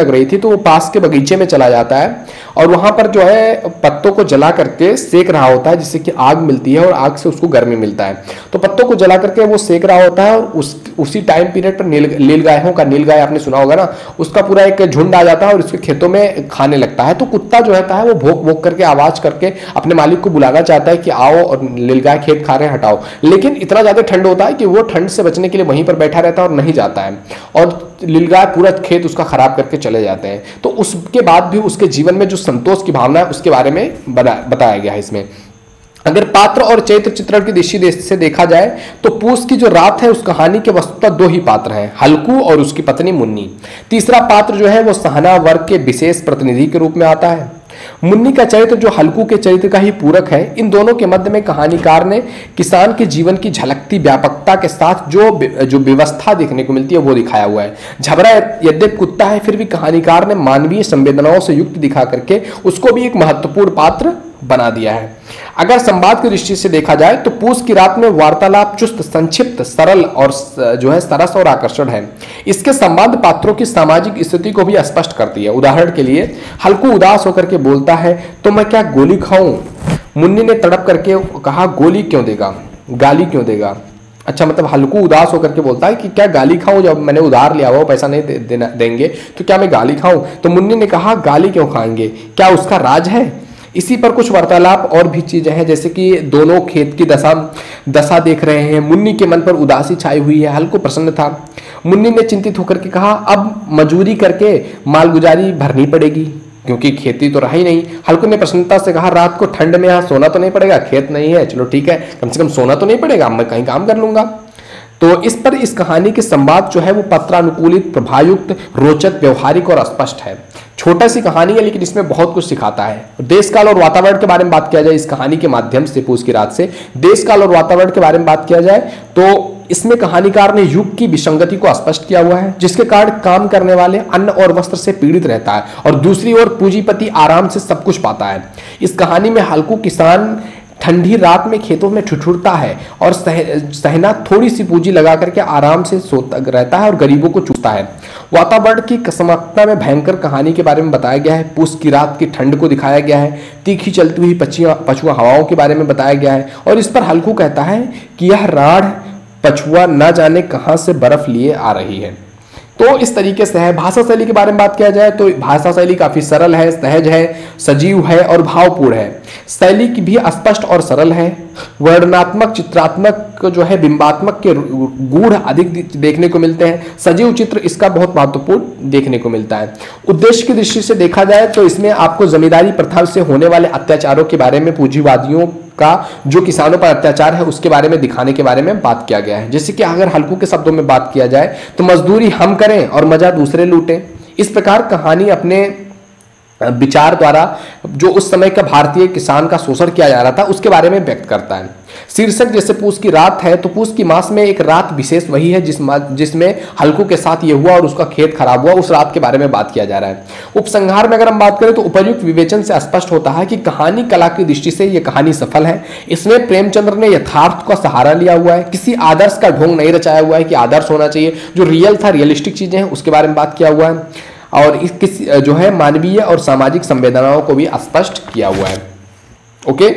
A: लग रही थी तो वो पास के बगीचे में चला जाता है और वहां पर जो है पत्तों को जला करके सेक रहा होता है, जिससे कि आग मिलती है और आग से उसको गर्मी मिलता है। तो पत्तों को जला करके वो सेक रहा होता है और उस उसी टाइम पीरियड पर नील नीलगायों का, नीलगाय आपने सुना होगा ना, उसका पूरा एक झुंड आ जाता है और उसके खेतों में खाने लगता है। तो कुत्ता जो रहता है वो भोंक भोंक करके आवाज करके अपने मालिक को बुलाना चाहता है कि आओ और नीलगाय खेत खा रहे हैं हटाओ, लेकिन इतना ज्यादा ठंड होता है कि वो ठंड से बचने के लिए वहीं पर बैठा रहता है और नहीं जाता है और नीलगाय पूरा खेत उसका खराब करके चले जाते हैं। तो उसके बाद भी उसके जीवन में जो संतोष की भावना है उसके बारे में बताया गया है इसमें। अगर पात्र और चरित्र चित्रण की दृष्टि से देखा जाए तो पूस की जो रात है उस कहानी के वस्तुतः दो ही पात्र हैं, हल्कू और उसकी पत्नी मुन्नी। तीसरा पात्र जो है वो सहना वर्ग के विशेष प्रतिनिधि के रूप में आता है। मुन्नी का चरित्र जो हल्कू के चरित्र का ही पूरक है। इन दोनों के मध्य में कहानीकार ने किसान के जीवन की झलकती व्यापकता के साथ जो जो व्यवस्था देखने को मिलती है वो दिखाया हुआ है। झबरा यद्यपि कुत्ता है फिर भी कहानीकार ने मानवीय संवेदनाओं से युक्त दिखा करके उसको भी एक महत्वपूर्ण पात्र बना दिया है। अगर संवाद की दृष्टि से देखा जाए तो पूस की रात में वार्तालाप चुस्त, संक्षिप्त, सरल और जो है सरस और आकर्षण है। इसके संवाद पात्रों की सामाजिक स्थिति को भी स्पष्ट करती है। उदाहरण के लिए हल्कू उदास होकर के बोलता है तो मैं क्या गोली खाऊं? मुन्नी ने तड़प करके कहा गोली क्यों देगा, गाली क्यों देगा? अच्छा, मतलब हल्कू उदास होकर के बोलता है कि क्या गाली खाऊं, जब मैंने उधार लिया हुआ पैसा नहीं दे, देना देंगे तो क्या मैं गाली खाऊं? तो मुन्नी ने कहा गाली क्यों खाएंगे, क्या उसका राज है? इसी पर कुछ वार्तालाप और भी चीजें हैं, जैसे कि दोनों खेत की दशा दशा देख रहे हैं। मुन्नी के मन पर उदासी छाई हुई है, हल्कू प्रसन्न था। मुन्नी ने चिंतित होकर के कहा अब मजूरी करके मालगुजारी भरनी पड़ेगी क्योंकि खेती तो रहा ही नहीं। हल्कू ने प्रसन्नता से कहा रात को ठंड में यहाँ सोना तो नहीं पड़ेगा, खेत नहीं है, चलो ठीक है, कम से कम सोना तो नहीं पड़ेगा, मैं कहीं काम कर लूंगा। तो इस पर इस कहानी के संवाद जो है वो पत्रानुकूलित, प्रभायुक्त, रोचक, व्यवहारिक और स्पष्ट है। छोटा सी कहानी है लेकिन इसमें बहुत कुछ सिखाता है। देश काल और वातावरण के बारे में बात किया जाए इस कहानी के माध्यम से, पूस की रात से देश काल और वातावरण के बारे में बात किया जाए तो इसमें कहानीकार ने युग की विसंगति को स्पष्ट किया हुआ है, जिसके कारण काम करने वाले अन्न और वस्त्र से पीड़ित रहता है और दूसरी ओर पूंजीपति आराम से सब कुछ पाता है। इस कहानी में हल्कू किसान ठंडी रात में खेतों में ठुठुरता है और सह, सहना थोड़ी सी पूंजी लगा करके आराम से सोता रहता है और गरीबों को चूसता है। वातावरण की कसमकता में भयंकर कहानी के बारे में बताया गया है। पूस की रात की ठंड को दिखाया गया है। तीखी चलती हुई पछुआ पछुआ हवाओं के बारे में बताया गया है और इस पर हल्कू कहता है कि यह राढ़ पछुआ न जाने कहां से बर्फ लिए आ रही है। तो इस तरीके से है। भाषा शैली के बारे में बात किया जाए तो भाषा शैली काफी सरल है, सहज है, सजीव है और भावपूर्ण है। शैली की भी स्पष्ट और सरल है। वर्णनात्मक, चित्रात्मक जो है बिंबात्मक के गूढ़ अधिक देखने को मिलते हैं। सजीव चित्र इसका बहुत महत्वपूर्ण देखने को मिलता है। उद्देश्य की दृष्टि से देखा जाए तो इसमें आपको जमींदारी प्रथा से होने वाले अत्याचारों के बारे में, पूंजीवादियों का जो किसानों पर अत्याचार है उसके बारे में दिखाने के बारे में बात किया गया है। जैसे कि अगर हल्कू के शब्दों में बात किया जाए तो मजदूरी हम करें और मजा दूसरे लूटें। इस प्रकार कहानी अपने विचार द्वारा जो उस समय का भारतीय किसान का शोषण किया जा रहा था उसके बारे में व्यक्त करता है। शीर्षक जैसे पूस की रात है तो पूस की मास में एक रात विशेष वही है जिस जिसमें हल्कू के साथ ये हुआ और उसका खेत खराब हुआ, उस रात के बारे में बात किया जा रहा है। उपसंहार में अगर हम बात करें तो उपर्युक्त विवेचन से स्पष्ट होता है कि कहानी कला की दृष्टि से यह कहानी सफल है। इसमें प्रेमचंद्र ने यथार्थ का सहारा लिया हुआ है, किसी आदर्श का ढोंग नहीं रचाया हुआ है कि आदर्श होना चाहिए। जो रियल था, रियलिस्टिक चीजें हैं उसके बारे में बात किया हुआ है और इस किस जो है मानवीय और सामाजिक संवेदनाओं को भी स्पष्ट किया हुआ है। ओके,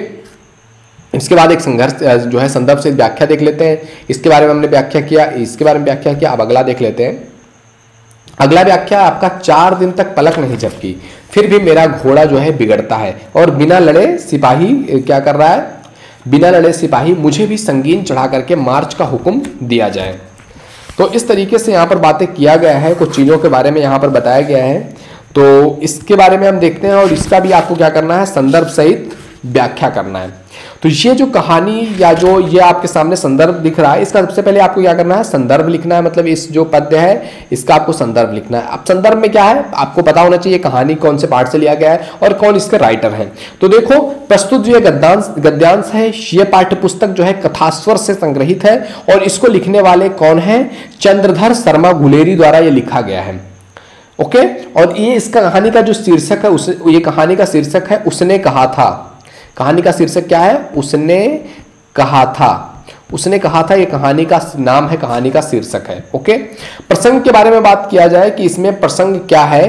A: इसके बाद एक संघर्ष जो है संदर्भ से व्याख्या देख लेते हैं। इसके बारे में हमने व्याख्या किया, इसके बारे में व्याख्या किया। अब अगला देख लेते हैं। अगला व्याख्या आपका चार दिन तक पलक नहीं झपकी, फिर भी मेरा घोड़ा जो है बिगड़ता है और बिना लड़े सिपाही क्या कर रहा है, बिना लड़े सिपाही मुझे भी संगीन चढ़ा करके मार्च का हुक्म दिया जाए। तो इस तरीके से यहाँ पर बातें किया गया है, कुछ चीज़ों के बारे में यहाँ पर बताया गया है। तो इसके बारे में हम देखते हैं और इसका भी आपको क्या करना है, संदर्भ सहित व्याख्या करना है। तो ये जो कहानी या जो ये आपके सामने संदर्भ दिख रहा है, इसका सबसे पहले आपको क्या करना है, संदर्भ लिखना है। मतलब इस जो पद्य है इसका आपको संदर्भ लिखना है। अब संदर्भ में क्या है आपको पता होना चाहिए, कहानी कौन से पार्ट से लिया गया है और कौन इसके राइटर हैं। तो देखो, प्रस्तुत जो गद्यांश गद्यांश है ये पाठ्य पुस्तक जो है कथास्वर से संग्रहित है और इसको लिखने वाले कौन है, चंद्रधर शर्मा गुलेरी द्वारा ये लिखा गया है। ओके, और ये इस कहानी का जो शीर्षक है उस ये कहानी का शीर्षक है उसने कहा था। कहानी का शीर्षक क्या है, उसने कहा था। उसने कहा था, ये कहानी का नाम है, कहानी का शीर्षक है। ओके, प्रसंग के बारे में बात किया जाए कि इसमें प्रसंग क्या है,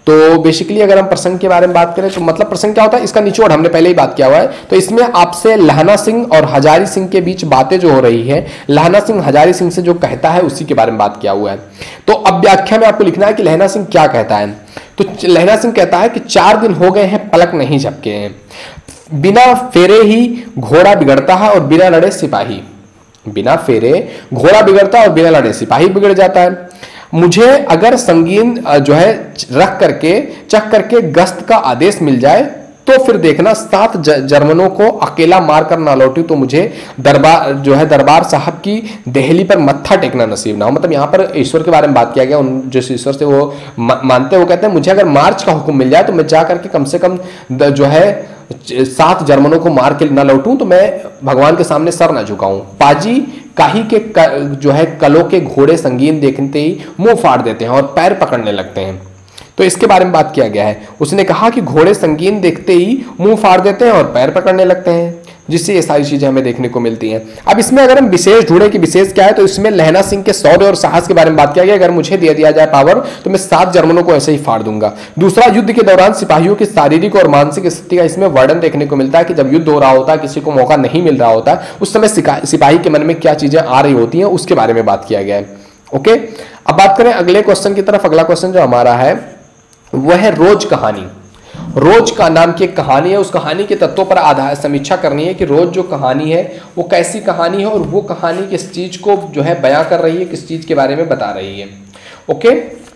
A: तो बेसिकली अगर हम प्रसंग के बारे में बात करें तो मतलब प्रसंग क्या होता है, इसका निचोड़ हमने पहले ही बात किया हुआ है। तो इसमें आपसे लहना सिंह और हजारी सिंह के बीच बातें जो हो रही है, लहना सिंह हजारी सिंह से जो कहता है उसी के बारे में बात किया हुआ है। तो अब व्याख्या में आपको लिखना है कि लहना सिंह क्या कहता है। तो लहना सिंह कहता है कि चार दिन हो गए हैं पलक नहीं झपके हैं, बिना फेरे ही घोड़ा बिगड़ता है और बिना लड़े सिपाही, बिना फेरे घोड़ा बिगड़ता और बिना लड़े सिपाही बिगड़ जाता है। मुझे अगर संगीन जो है रख करके चख करके गश्त का आदेश मिल जाए तो फिर देखना सात जर्मनों को अकेला मारकर ना लौटूं तो मुझे दरबार जो है दरबार साहब की दहली पर मत्था टेकना नसीब ना हो। मतलब यहाँ पर ईश्वर के बारे में बात किया गया, उन जिस ईश्वर से वो मानते हैं वो कहते हैं मुझे अगर मार्च का हुक्म मिल जाए तो मैं जा करके कम से कम जो है सात जर्मनों को मार के ना लौटूं तो मैं भगवान के सामने सर ना झुकाऊं। पाजी काही के जो है कलों के घोड़े संगीन देखते ही मुंह फाड़ देते हैं और पैर पकड़ने लगते हैं। तो इसके बारे में बात किया गया है। उसने कहा कि घोड़े संगीन देखते ही मुंह फाड़ देते हैं और पैर पकड़ने लगते हैं, जिससे ये सारी चीजें हमें देखने को मिलती हैं। अब इसमें अगर हम विशेष ढूंढे कि विशेष क्या है तो इसमें लहना सिंह के शौर्य और साहस के बारे में बात किया गया। अगर मुझे दे दिया जाए पावर तो मैं सात जर्मनों को ऐसे ही फाड़ दूंगा। दूसरा, युद्ध के दौरान सिपाहियों की शारीरिक और मानसिक स्थिति का इसमें वर्णन देखने को मिलता है कि जब युद्ध हो रहा होता है, किसी को मौका नहीं मिल रहा होता, उस समय सिपाही के मन में क्या चीजें आ रही होती हैं उसके बारे में बात किया गया है। ओके, अब बात करें अगले क्वेश्चन की तरफ। अगला क्वेश्चन जो हमारा है वह है रोज कहानी। रोज का नाम की एक कहानी है, उस कहानी के तत्वों पर आधार समीक्षा करनी है कि रोज जो कहानी है वो कैसी कहानी है और वो कहानी किस चीज को जो है बयां कर रही है, किस चीज के बारे में बता रही है। ओके,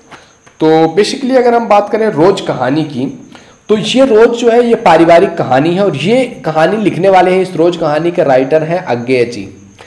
A: तो बेसिकली अगर हम बात करें रोज कहानी की तो ये रोज जो है ये पारिवारिक कहानी है और ये कहानी लिखने वाले हैं, इस रोज कहानी के राइटर हैं अज्ञेय जी।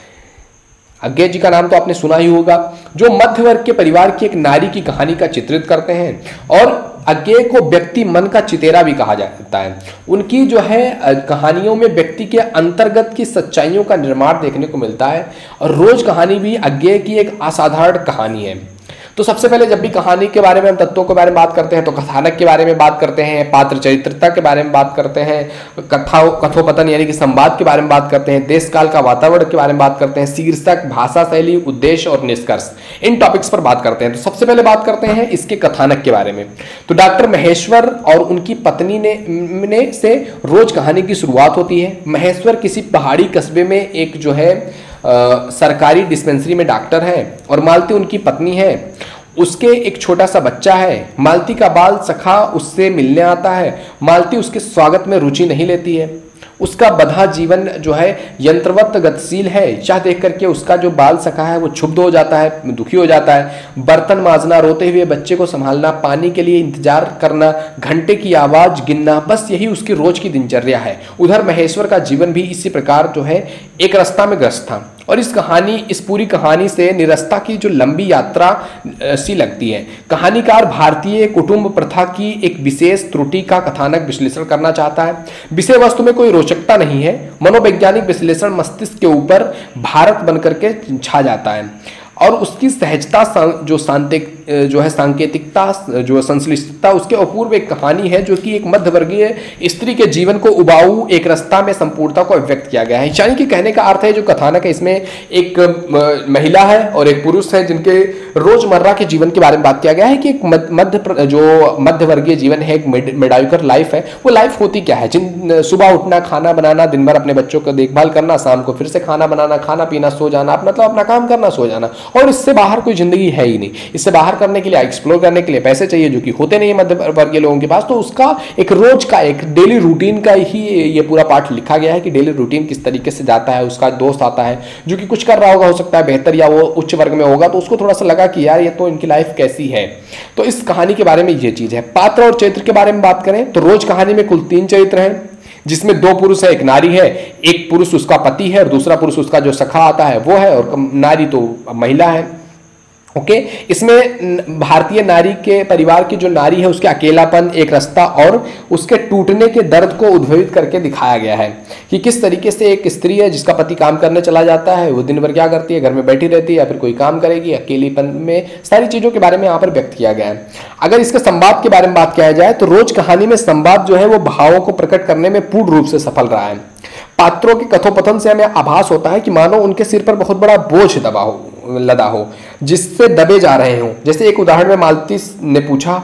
A: अज्ञेय जी का नाम तो आपने सुना ही होगा, जो मध्य वर्ग के परिवार की एक नारी की कहानी का चित्रित करते हैं और अज्ञेय को व्यक्ति मन का चितेरा भी कहा जाता है। उनकी जो है कहानियों में व्यक्ति के अंतर्गत की सच्चाइयों का निर्माण देखने को मिलता है और रोज कहानी भी अज्ञेय की एक असाधारण कहानी है। तो सबसे पहले जब भी कहानी के बारे में हम तत्वों के बारे में बात करते हैं तो कथानक के बारे में बात करते हैं, पात्र चरित्रता के बारे में बात करते हैं, कथा कथोपतन यानी कि संवाद के बारे में बात करते हैं, देश काल का वातावरण के बारे में बात करते हैं, शीर्षक, भाषा शैली, उद्देश्य और निष्कर्ष, इन टॉपिक्स पर बात करते हैं। तो सबसे पहले बात करते हैं इसके कथानक के बारे में। तो डॉक्टर महेश्वर और उनकी पत्नी ने, ने से रोज कहानी की शुरुआत होती है। महेश्वर किसी पहाड़ी कस्बे में एक जो है आ, सरकारी डिस्पेंसरी में डॉक्टर है और मालती उनकी पत्नी है। उसके एक छोटा सा बच्चा है। मालती का बाल सखा उससे मिलने आता है। मालती उसके स्वागत में रुचि नहीं लेती है। उसका बधा जीवन जो है यंत्रवत गतिशील है। यह देख करके उसका जो बाल सखा है वो क्षुब्ध हो जाता है, दुखी हो जाता है। बर्तन माजना, रोते हुए बच्चे को संभालना, पानी के लिए इंतजार करना, घंटे की आवाज गिनना, बस यही उसकी रोज की दिनचर्या है। उधर महेश्वर का जीवन भी इसी प्रकार जो है एक रास्ता में ग्रस्त था और इस कहानी इस पूरी कहानी से निरस्ता की जो लंबी यात्रा सी लगती है। कहानीकार भारतीय कुटुंब प्रथा की एक विशेष त्रुटि का कथानक विश्लेषण करना चाहता है। विषय वस्तु में कोई रोचकता नहीं है, मनोवैज्ञानिक विश्लेषण मस्तिष्क के ऊपर भारत बनकर के छा जाता है और उसकी सहजता जो सांतिक जो है सांकेतिकता जो संश्लिष्टता उसके अपूर्व एक कहानी है जो कि एक मध्यवर्गीय स्त्री के जीवन को उबाऊ एक रास्ता में संपूर्णता को व्यक्त किया गया है। यानी कि कहने का अर्थ है जो कथानक है इसमें एक महिला है और एक पुरुष है जिनके रोजमर्रा के जीवन के बारे में बात किया गया है कि एक मध्य जो मध्यवर्गीय जीवन है, एक मेडाइकर लाइफ है, वो लाइफ होती क्या है। जिन सुबह उठना, खाना बनाना, दिन भर अपने बच्चों को देखभाल करना, शाम को फिर से खाना बनाना, खाना पीना, सो जाना, मतलब अपना काम करना, सो जाना, और इससे बाहर कोई जिंदगी है ही नहीं। इससे बाहर करने के लिए, एक्सप्लोर करने के लिए पैसे चाहिए जो कि होते नहीं है मध्य वर्गीय लोगों के पास। तो उसका एक रोज का एक डेली रूटीन का ही ये पूरा पार्ट लिखा गया है कि डेली रूटीन किस तरीके से जाता है। उसका दोस्त आता है जो कि कुछ कर रहा होगा, हो सकता है बेहतर या वो उच्च वर्ग में होगा, तो उसको थोड़ा सा लगा कि यार ये तो इनकी लाइफ कैसी है। तो इस कहानी के बारे में ये चीज है। पात्र और चरित्र के बारे में बात करें तो रोज कहानी में कुल तीन चरित्र हैं जिसमें दो पुरुष है, एक नारी है। एक पुरुष उसका पति है और दूसरा पुरुष उसका जो सखा आता है वो है, और नारी तो महिला है। Okay okay? इसमें भारतीय नारी के परिवार की जो नारी है उसके अकेलापन, एक रास्ता और उसके टूटने के दर्द को उद्भवित करके दिखाया गया है कि किस तरीके से एक स्त्री है जिसका पति काम करने चला जाता है, वो दिन भर क्या करती है, घर में बैठी रहती है या फिर कोई काम करेगी, अकेलेपन में, सारी चीजों के बारे में यहाँ पर व्यक्त किया गया है। अगर इसके संवाद के बारे में बात किया जाए तो रोज कहानी में संवाद जो है वो भावों को प्रकट करने में पूर्ण रूप से सफल रहा है। पात्रों के कथोपकथन से हमें आभास होता है कि मानो उनके सिर पर बहुत बड़ा बोझ दबा हो लदा हो जिससे दबे जा रहे हों। जैसे एक उदाहरण में मालती ने पूछा,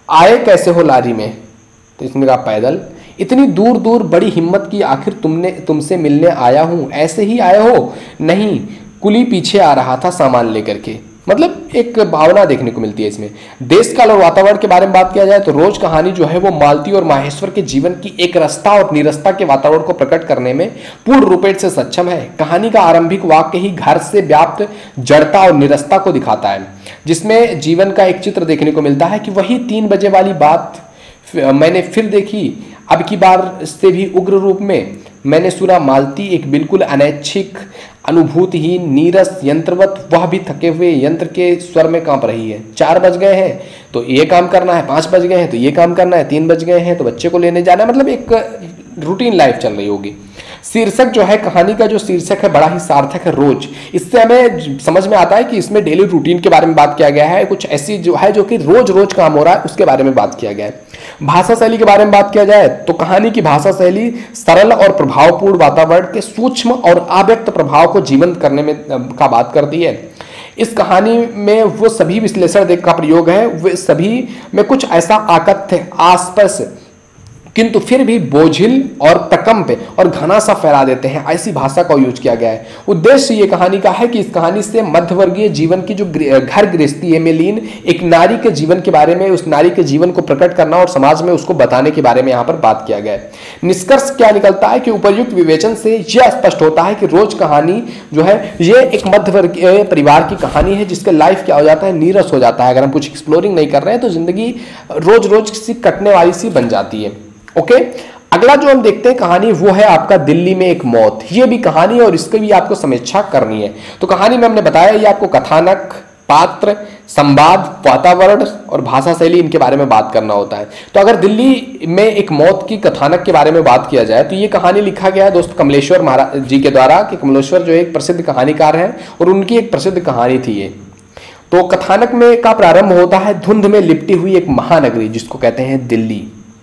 A: आए कैसे हो लारी में? तो इसने कहा पैदल। इतनी दूर दूर बड़ी हिम्मत की, आखिर तुमने तुमसे मिलने आया हूं, ऐसे ही आए हो? नहीं, कुली पीछे आ रहा था सामान लेकर के। मतलब एक भावना देखने को मिलती है इसमें। देश काल और वातावरण के बारे में बात किया जाए तो रोज कहानी जो है वो मालती और माहेश्वर के जीवन की एक रस्ता और निरस्ता के वातावरण को प्रकट करने में पूर्ण रूपेण से सक्षम है। कहानी का आरंभिक वाक्य ही घर से व्याप्त जड़ता और निरस्ता को दिखाता है, जिसमें जीवन का एक चित्र देखने को मिलता है कि वही तीन बजे वाली बात मैंने फिर देखी, अब की बार से भी उग्र रूप में। मैंने सुना मालती एक बिल्कुल अनैच्छिक, अनुभूतिहीन, नीरस, यंत्रवत, वह भी थके हुए यंत्र के स्वर में कांप रही है। चार बज गए हैं तो ये काम करना है, पाँच बज गए हैं तो ये काम करना है, तीन बज गए हैं तो बच्चे को लेने जाना है। मतलब एक रूटीन लाइफ चल रही होगी। शीर्षक जो है, कहानी का जो शीर्षक है बड़ा ही सार्थक है, रोज। इससे हमें समझ में आता है कि इसमें डेली रूटीन के बारे में बात किया गया है, कुछ ऐसी जो है जो कि रोज रोज काम हो रहा है उसके बारे में बात किया गया है। भाषा शैली के बारे में बात किया जाए तो कहानी की भाषा शैली सरल और प्रभावपूर्ण वातावरण के सूक्ष्म और अव्यक्त प्रभाव को जीवंत करने में का बात करती है। इस कहानी में वो सभी विश्लेषण का प्रयोग है, वे सभी में कुछ ऐसा आकथ्य, आसपास, किंतु फिर भी बोझिल और प्रकंप और घना सा फैला देते हैं, ऐसी भाषा का यूज किया गया है। उद्देश्य ये कहानी का है कि इस कहानी से मध्यवर्गीय जीवन की जो घर गृहस्थी है में लीन एक नारी के जीवन के बारे में, उस नारी के जीवन को प्रकट करना और समाज में उसको बताने के बारे में यहाँ पर बात किया गया है। निष्कर्ष क्या निकलता है कि उपर्युक्त विवेचन से यह स्पष्ट होता है कि रोज कहानी जो है ये एक मध्यवर्गीय परिवार की कहानी है, जिसका लाइफ क्या हो जाता है, नीरस हो जाता है। अगर हम कुछ एक्सप्लोरिंग नहीं कर रहे हैं तो जिंदगी रोज रोज सी कटने वाली सी बन जाती है। Okay okay? अगला जो हम देखते हैं कहानी वो है आपका दिल्ली में एक मौत। ये भी कहानी और इसकी भी आपको समीक्षा करनी है। तो कहानी में हमने बताया ये आपको कथानक, पात्र, संवाद, वातावरण और भाषा शैली, इनके बारे में बात करना होता है। तो अगर दिल्ली में एक मौत की कथानक के बारे में बात किया जाए तो ये कहानी लिखा गया है दोस्त कमलेश्वर महाराज जी के द्वारा, कि कमलेश्वर जो एक प्रसिद्ध कहानीकार हैं और उनकी एक प्रसिद्ध कहानी थी ये। तो कथानक में का प्रारंभ होता है धुंध में लिपटी हुई एक महानगरी जिसको कहते हैं दिल्ली।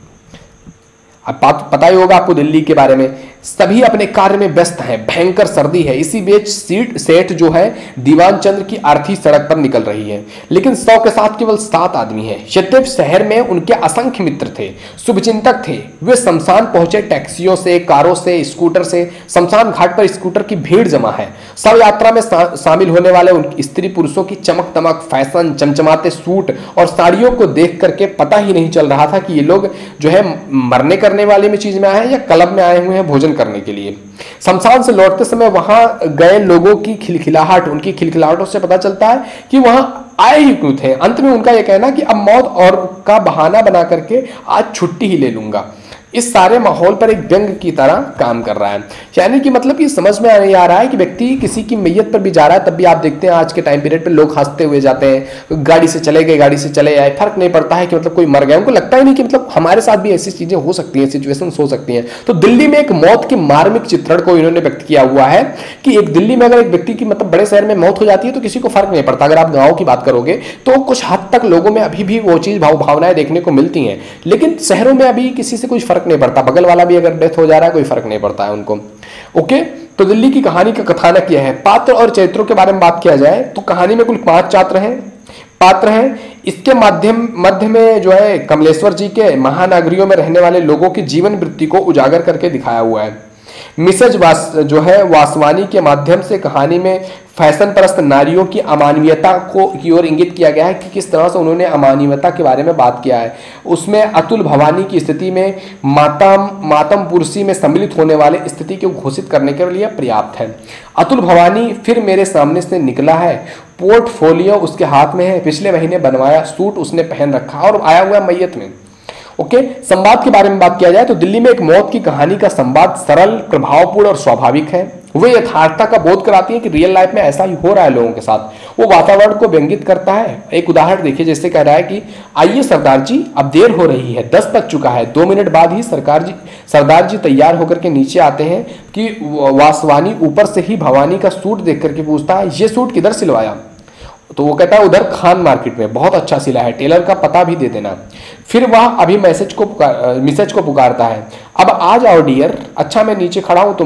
A: अब पता ही होगा आपको दिल्ली के बारे में। सभी अपने कार्य में व्यस्त हैं, भयंकर सर्दी है। इसी बीच सीट सेठ जो है दीवान चंद्र की आरती सड़क पर निकल रही है, लेकिन सौ के साथ केवल सात आदमी हैं। यद्यपि शहर में उनके असंख्य मित्र थे, शुभचिंतक थे। वे शमशान पहुंचे टैक्सियों से, कारों से, स्कूटर से। शमशान घाट पर स्कूटर की भीड़ जमा है। सब यात्रा में सा, शामिल होने वाले उन स्त्री पुरुषों की चमक दमक, फैशन, चमचमाते सूट और साड़ियों को देख करके पता ही नहीं चल रहा था कि ये लोग जो है मरने करने वाले में चीज में आए हैं या क्लब में आए हुए हैं भोजन करने के लिए। शमशान से लौटते समय वहां गए लोगों की खिलखिलाहट, उनकी खिलखिलाहटों से पता चलता है कि वहां आए ही क्यों थे। अंत में उनका यह कहना कि अब मौत और का बहाना बना करके आज छुट्टी ही ले लूंगा, इस सारे माहौल पर एक व्यंग की तरह काम कर रहा है। यानी कि मतलब ये समझ में नहीं आ रहा है कि व्यक्ति किसी की मैयत पर भी जा रहा है, तब भी आप देखते हैं आज के टाइम पीरियड पे लोग हंसते हुए जाते हैं, गाड़ी से चले गए, गाड़ी से चले आए, फर्क नहीं पड़ता है कि मतलब कोई मर गया। उनको लगता ही नहीं कि मतलब हमारे साथ भी ऐसी चीजें हो सकती हैं, सिचुएशन हो सकती हैं। तो दिल्ली में एक मौत के मार्मिक चित्रण को इन्होंने व्यक्त किया हुआ है कि एक दिल्ली में अगर एक व्यक्ति की मतलब बड़े शहर में मौत हो जाती है तो किसी को फर्क नहीं पड़ता। अगर आप गाँव की बात करोगे तो कुछ हद तक लोगों में अभी भी वो चीज भाव भावनाएं देखने को मिलती हैं, लेकिन शहरों में अभी किसी से कोई फर्क नहीं पड़ता। बगल वाला भी अगर डेथ हो जा रहा है कोई फर्क नहीं पड़ता है उनको। ओके, तो दिल्ली की कहानी का कथानक यह है। पात्र और चरित्रों के बारे में बात किया जाए तो कहानी में कुल पांच छात्र हैं पात्र हैं। इसके माध्यम मध्य में जो है कमलेश्वर जी के महानगरियों में रहने वाले लोगों की जीवन वृत्ति को उजागर करके दिखाया हुआ है। मिसेज वास जो है वासवानी के माध्यम से कहानी में फैशन परस्त नारियों की अमानवीयता को की ओर इंगित किया गया है कि किस तरह से उन्होंने अमानवीयता के बारे में बात किया है। उसमें अतुल भवानी की स्थिति में मातम मातम पुरुषी में सम्मिलित होने वाले स्थिति को घोषित करने के लिए पर्याप्त है। अतुल भवानी फिर मेरे सामने से निकला है, पोर्टफोलियो उसके हाथ में है, पिछले महीने बनवाया सूट उसने पहन रखा और आया हुआ मैयत में। Okay okay? संवाद के बारे में बात किया जाए तो दिल्ली में एक मौत की कहानी का संवाद सरल, प्रभावपूर्ण और स्वाभाविक है। वे यथार्थता का बोध कराती है कि रियल लाइफ में ऐसा ही हो रहा है लोगों के साथ। वो वातावरण को व्यंगित करता है। एक उदाहरण देखिए, जैसे कह रहा है कि आइए सरदार जी अब देर हो रही है, दस बज चुका है। दो मिनट बाद ही सरकार जी सरदार जी तैयार होकर के नीचे आते हैं कि वासवानी ऊपर से ही भवानी का सूट देख करके पूछता है ये सूट किधर सिलवाया? तो वो कहता है उधर खान मार्केट में, बहुत अच्छा सिला है, टेलर का पता भी दे देना। फिर वह अभी मैसेज को पुकार मिसेज को पुकारता है, अब आ जाओ डियर, अच्छा मैं नीचे खड़ा हूं तुम आओ।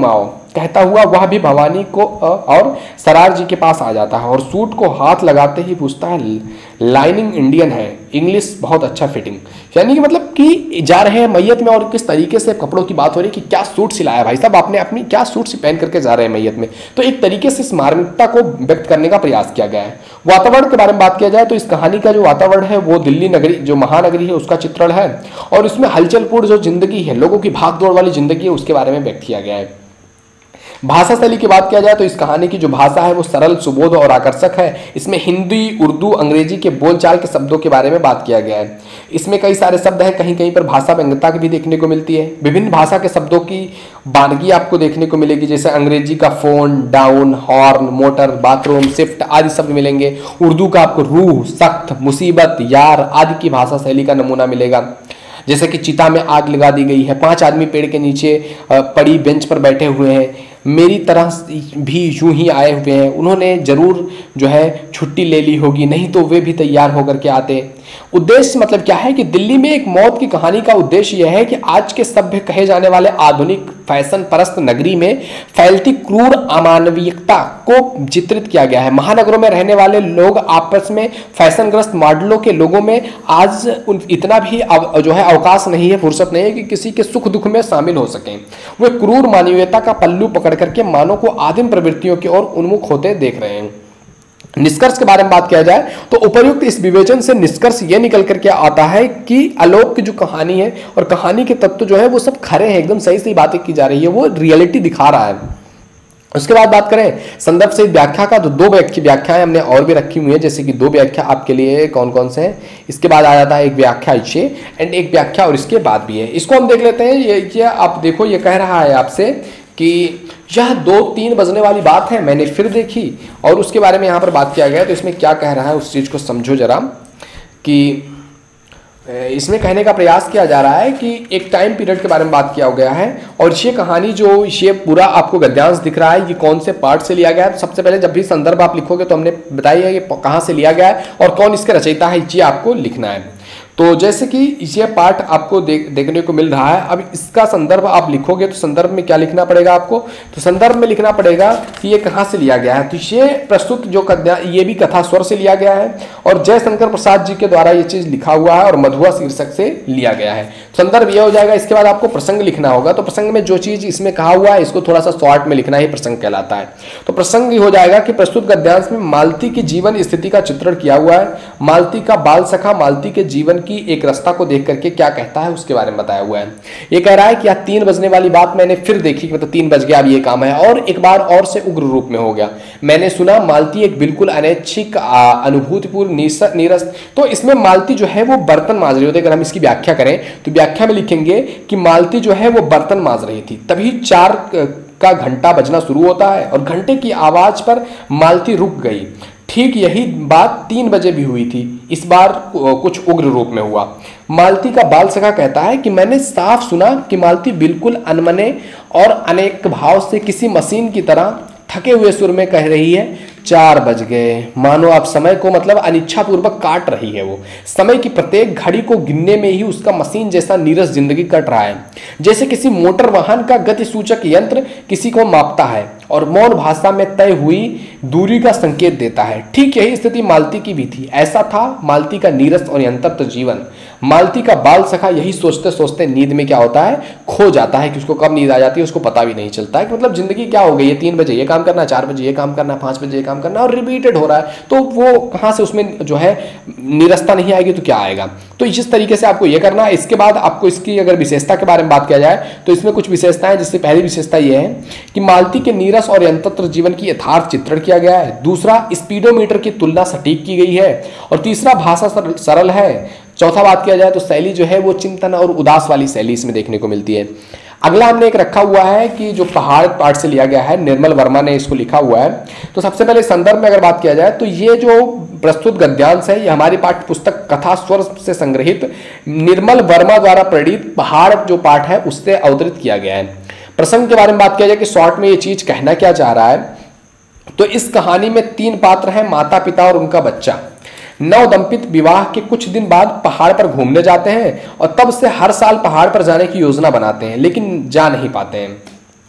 A: कहता हुआ वह भी भवानी को और सरार जी के पास आ जाता है और सूट को हाथ लगाते ही पूछता है लाइनिंग इंडियन है, इंग्लिश बहुत अच्छा फिटिंग। यानी कि मतलब कि जा रहे हैं मैयत में और किस तरीके से कपड़ों की बात हो रही है कि क्या सूट सिलाया भाई साहब आपने, अपनी क्या सूट पहन करके जा रहे हैं मैयत में। तो एक तरीके से इस मार्मिकता को व्यक्त करने का प्रयास किया गया है। वातावरण के बारे में बात किया जाए तो इस कहानी का जो वातावरण है वो दिल्ली नगरी जो महानगरी है उसका चित्रण है और इसमें हलचलपूर्ण जो जिंदगी है, लोगों की भाग दौड़ वाली जिंदगी है, उसके बारे में व्यक्त किया गया है। भाषा शैली की बात किया जाए तो इस कहानी की जो भाषा है वो सरल, सुबोध और आकर्षक है। इसमें हिंदी, उर्दू, अंग्रेजी के बोलचाल के शब्दों के बारे में बात किया गया है। इसमें कई सारे शब्द हैं, कहीं कहीं पर भाषा व्यंग्यता की भी देखने को मिलती है। विभिन्न भाषा के शब्दों की बानगी आपको देखने को मिलेगी, जैसे अंग्रेजी का phone, down, horn, motor, bathroom, shift आदि शब्द मिलेंगे। उर्दू का आपको रूह, सख्त, मुसीबत, यार आदि की भाषा शैली का नमूना मिलेगा। जैसे कि चिता में आग लगा दी गई है, पांच आदमी पेड़ के नीचे पड़ी बेंच पर बैठे हुए हैं, मेरी तरह भी यूं ही आए हुए हैं, उन्होंने जरूर जो है छुट्टी ले ली होगी, नहीं तो वे भी तैयार होकर के आते। उद्देश्य मतलब क्या है कि दिल्ली में एक मौत की कहानी का उद्देश्य यह है कि आज के सभ्य कहे जाने वाले आधुनिक फैशन परस्त नगरी में फैलती क्रूर अमानवीयता को चित्रित किया गया है। महानगरों में रहने वाले लोग आपस में फैशनग्रस्त मॉडलों के लोगों में आज इतना भी जो है अवकाश नहीं है, फुर्सत नहीं है कि किसी के सुख दुख में शामिल हो सकें। वे क्रूर मानवीयता का पल्लू पकड़ करके मानव को आदिम प्रवृत्तियों की ओर उन्मुख होते देख रहे हैं। निष्कर्ष के बारे में बात किया जाए तो उपर्युक्त इस विवेचन से निष्कर्ष यह निकल करके आता है कि आलोक की जो कहानी है और कहानी के तत्व जो है वो सब खरे हैं, एकदम सही सही बातें की जा रही है, वो रियलिटी दिखा रहा है। उसके बाद बात करें संदर्भ से व्याख्या का, तो दो व्याख्याएं हमने और भी रखी हुई है, जैसे कि दो व्याख्या आपके लिए कौन कौन से हैं। इसके बाद आ जाता है एक व्याख्या इच्छे एंड एक व्याख्या और इसके बाद भी है। इसको हम देख लेते हैं। ये, ये आप देखो, ये कह रहा है आपसे कि यह दो तीन बजने वाली बात है, मैंने फिर देखी और उसके बारे में यहाँ पर बात किया गया। तो इसमें क्या कह रहा है उस चीज़ को समझो जरा, कि इसमें कहने का प्रयास किया जा रहा है कि एक टाइम पीरियड के बारे में बात किया गया है और ये कहानी जो ये पूरा आपको गद्यांश दिख रहा है ये कौन से पार्ट से लिया गया है। तो सबसे पहले जब भी संदर्भ आप लिखोगे तो हमने बताया है कि कहाँ से लिया गया है और कौन इसके रचयिता है, ये आपको लिखना है। तो जैसे कि ये पार्ट आपको देख देखने को मिल रहा है, अब इसका संदर्भ आप लिखोगे तो संदर्भ में क्या लिखना पड़ेगा आपको, तो संदर्भ में लिखना पड़ेगा कि ये कहाँ से लिया गया है। तो ये प्रस्तुत जो कथा, ये भी कथा स्वर से लिया गया है और जयशंकर प्रसाद जी के द्वारा ये चीज़ लिखा हुआ है और मधुआ शीर्षक से लिया गया है। संदर्भ ये हो जाएगा। इसके बाद आपको प्रसंग लिखना होगा, तो प्रसंग में जो चीज़ इसमें कहा हुआ है इसको थोड़ा सा शॉर्ट में लिखना ही प्रसंग कहलाता है। तो प्रसंग हो जाएगा कि प्रस्तुत गद्यांश में मालती की जीवन स्थिति का चित्रण किया हुआ है। मालती का बाल सखा मालती के जीवन की एक रास्ता को देख करके क्या कहता है उसके बारे में बताया हुआ है। ये कह रहा है कि यह तीन बजने वाली बात मैंने फिर देखी, मतलब तीन बज गया अब ये काम है और एक बार और से उग्र रूप में हो गया। मैंने सुना मालती एक बिल्कुल अनैच्छिक अनुभूतिपूर्ण नीरस, तो इसमें मालती जो है वो बर्तन मांज रही होती है। अगर हम इसकी व्याख्या करें तो व्याख्या में लिखेंगे कि मालती जो है वो बर्तन मांज रही थी, तभी चार का घंटा बजना शुरू होता है और घंटे की आवाज पर मालती रुक गई। ठीक यही बात तीन बजे भी हुई थी, इस बार कुछ उग्र रूप में हुआ। मालती का बाल सखा कहता है कि मैंने साफ सुना कि मालती बिल्कुल अनमने और अनेक भाव से किसी मशीन की तरह थके हुए सुर में कह रही है चार बज गए, मानो आप समय को मतलब अनिच्छा पूर्वक काट रही है। वो समय की प्रत्येक घड़ी को गिनने में ही उसका मशीन जैसा नीरस जिंदगी कट रहा है, जैसे किसी मोटर वाहन का गति सूचक यंत्र किसी को मापता है और मौन भाषा में तय हुई दूरी का संकेत देता है। ठीक यही स्थिति मालती की भी थी। ऐसा था मालती का नीरस और यंत्रत जीवन। मालती का बाल सखा यही सोचते सोचते नींद में क्या होता है, खो जाता है कि उसको कब नींद आ जाती है उसको पता भी नहीं चलता है कि मतलब जिंदगी क्या हो गई है, तीन बजे ये काम करना, चार बजे ये काम करना, पाँच बजे ये काम करना और रिपीटेड हो रहा है। तो वो कहाँ से उसमें जो है निरस्ता नहीं आएगी तो क्या आएगा। तो इस तरीके से आपको ये करना है। इसके बाद आपको इसकी अगर विशेषता के बारे में बात किया जाए तो इसमें कुछ विशेषताएं, जिससे पहली विशेषता ये है कि मालती के नीरस और यंत्रत जीवन की यथार्थ चित्रण किया गया है। दूसरा, स्पीडोमीटर की तुलना सटीक की गई है और तीसरा, भाषा सरल है। चौथा बात किया जाए तो शैली जो है वो चिंतन और उदास वाली शैली इसमें देखने को मिलती है। अगला हमने एक रखा हुआ है कि जो पहाड़ पाठ से लिया गया है, निर्मल वर्मा ने इसको लिखा हुआ है। तो सबसे पहले संदर्भ में अगर बात किया जाए तो ये जो प्रस्तुत गद्यांश है ये हमारी पाठ्य पुस्तक कथा स्वर से संग्रहित निर्मल वर्मा द्वारा प्रेरित पहाड़ जो पाठ है उससे अवतरित किया गया है। प्रसंग के बारे में बात किया जाए कि शॉर्ट में ये चीज कहना क्या चाह रहा है, तो इस कहानी में तीन पात्र हैं, माता पिता और उनका बच्चा। नव दंपित विवाह के कुछ दिन बाद पहाड़ पर घूमने जाते हैं और तब से हर साल पहाड़ पर जाने की योजना बनाते हैं लेकिन जा नहीं पाते हैं।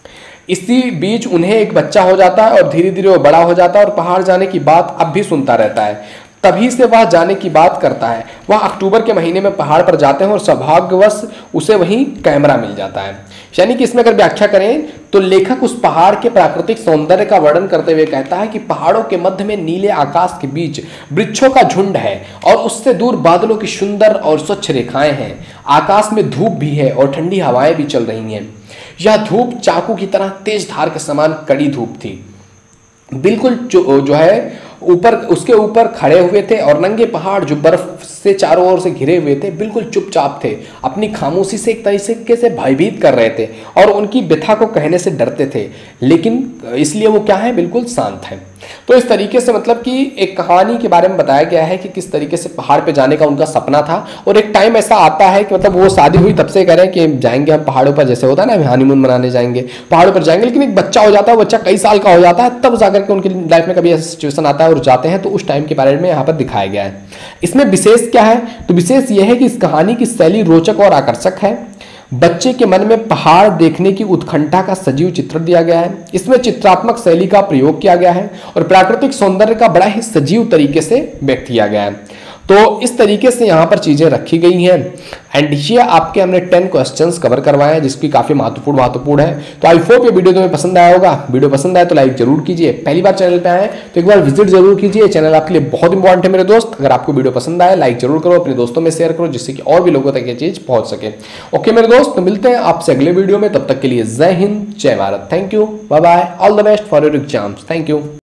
A: इसी बीच उन्हें एक बच्चा हो जाता है और धीरे धीरे वो बड़ा हो जाता है और पहाड़ जाने की बात अब भी सुनता रहता है। तभी से वह जाने की बात करता है। वह अक्टूबर के महीने में पहाड़ पर जाते हैं और सौभाग्यवश उसे वहीं कैमरा मिल जाता है। यानी कि इसमें अगर व्याख्या करें तो लेखक उस पहाड़ के प्राकृतिक सौंदर्य का वर्णन करते हुए कहता है कि पहाड़ों के मध्य में नीले आकाश के बीच वृक्षों का झुंड है और उससे दूर बादलों की सुंदर और स्वच्छ रेखाएं हैं। आकाश में धूप भी है और ठंडी हवाएं भी चल रही हैं। यह धूप चाकू की तरह तेज धार के समान कड़ी धूप थी। बिल्कुल जो, जो है ऊपर उसके ऊपर खड़े हुए थे और नंगे पहाड़ जो बर्फ से चारों ओर से घिरे हुए थे बिल्कुल चुपचाप थे, अपनी खामोशी से एक तरीके से भयभीत कर रहे थे और उनकी व्यथा को कहने से डरते थे, लेकिन इसलिए वो क्या है, बिल्कुल शांत है। तो इस तरीके से मतलब कि एक कहानी के बारे में बताया गया है कि किस तरीके से पहाड़ पे जाने का उनका सपना था और एक टाइम ऐसा आता है कि मतलब वो शादी हुई तब से कह रहे हैं कि जाएंगे हम पहाड़ों पर, जैसे होता है ना हनीमून मनाने जाएंगे पहाड़ों पर जाएंगे, लेकिन एक बच्चा हो जाता है, बच्चा कई साल का हो जाता है, तब जाकर के उनकी लाइफ में कभी ऐसा सिचुएशन आता है और जाते हैं, तो उस टाइम के बारे में यहाँ पर दिखाया गया है। इसमें विशेष क्या है, तो विशेष यह है कि इस कहानी की शैली रोचक और आकर्षक है। बच्चे के मन में पहाड़ देखने की उत्कंठा का सजीव चित्र दिया गया है। इसमें चित्रात्मक शैली का प्रयोग किया गया है और प्राकृतिक सौंदर्य का बड़ा ही सजीव तरीके से व्यक्त किया गया है। तो इस तरीके से यहाँ पर चीजें रखी गई हैं एंड ये आपके हमने टेन क्वेश्चंस कवर करवाए हैं जिसकी काफी महत्वपूर्ण महत्वपूर्ण है। तो आई होप ये वीडियो तुम्हें पसंद आया होगा। वीडियो पसंद आए तो लाइक जरूर कीजिए, पहली बार चैनल पे आए तो एक बार विजिट जरूर कीजिए, चैनल आपके लिए बहुत इंपॉर्टेंट है मेरे दोस्त। अगर आपको वीडियो पसंद आए लाइक जरूर करो, अपने दोस्तों में शेयर करो जिससे कि और भी लोगों तक ये चीज पहुंच सके। ओके मेरे दोस्त, तो मिलते हैं आपसे अगले वीडियो में, तब तक के लिए जय हिंद जय Bharat, thank you, bye bye, all the best for your exams, thank you.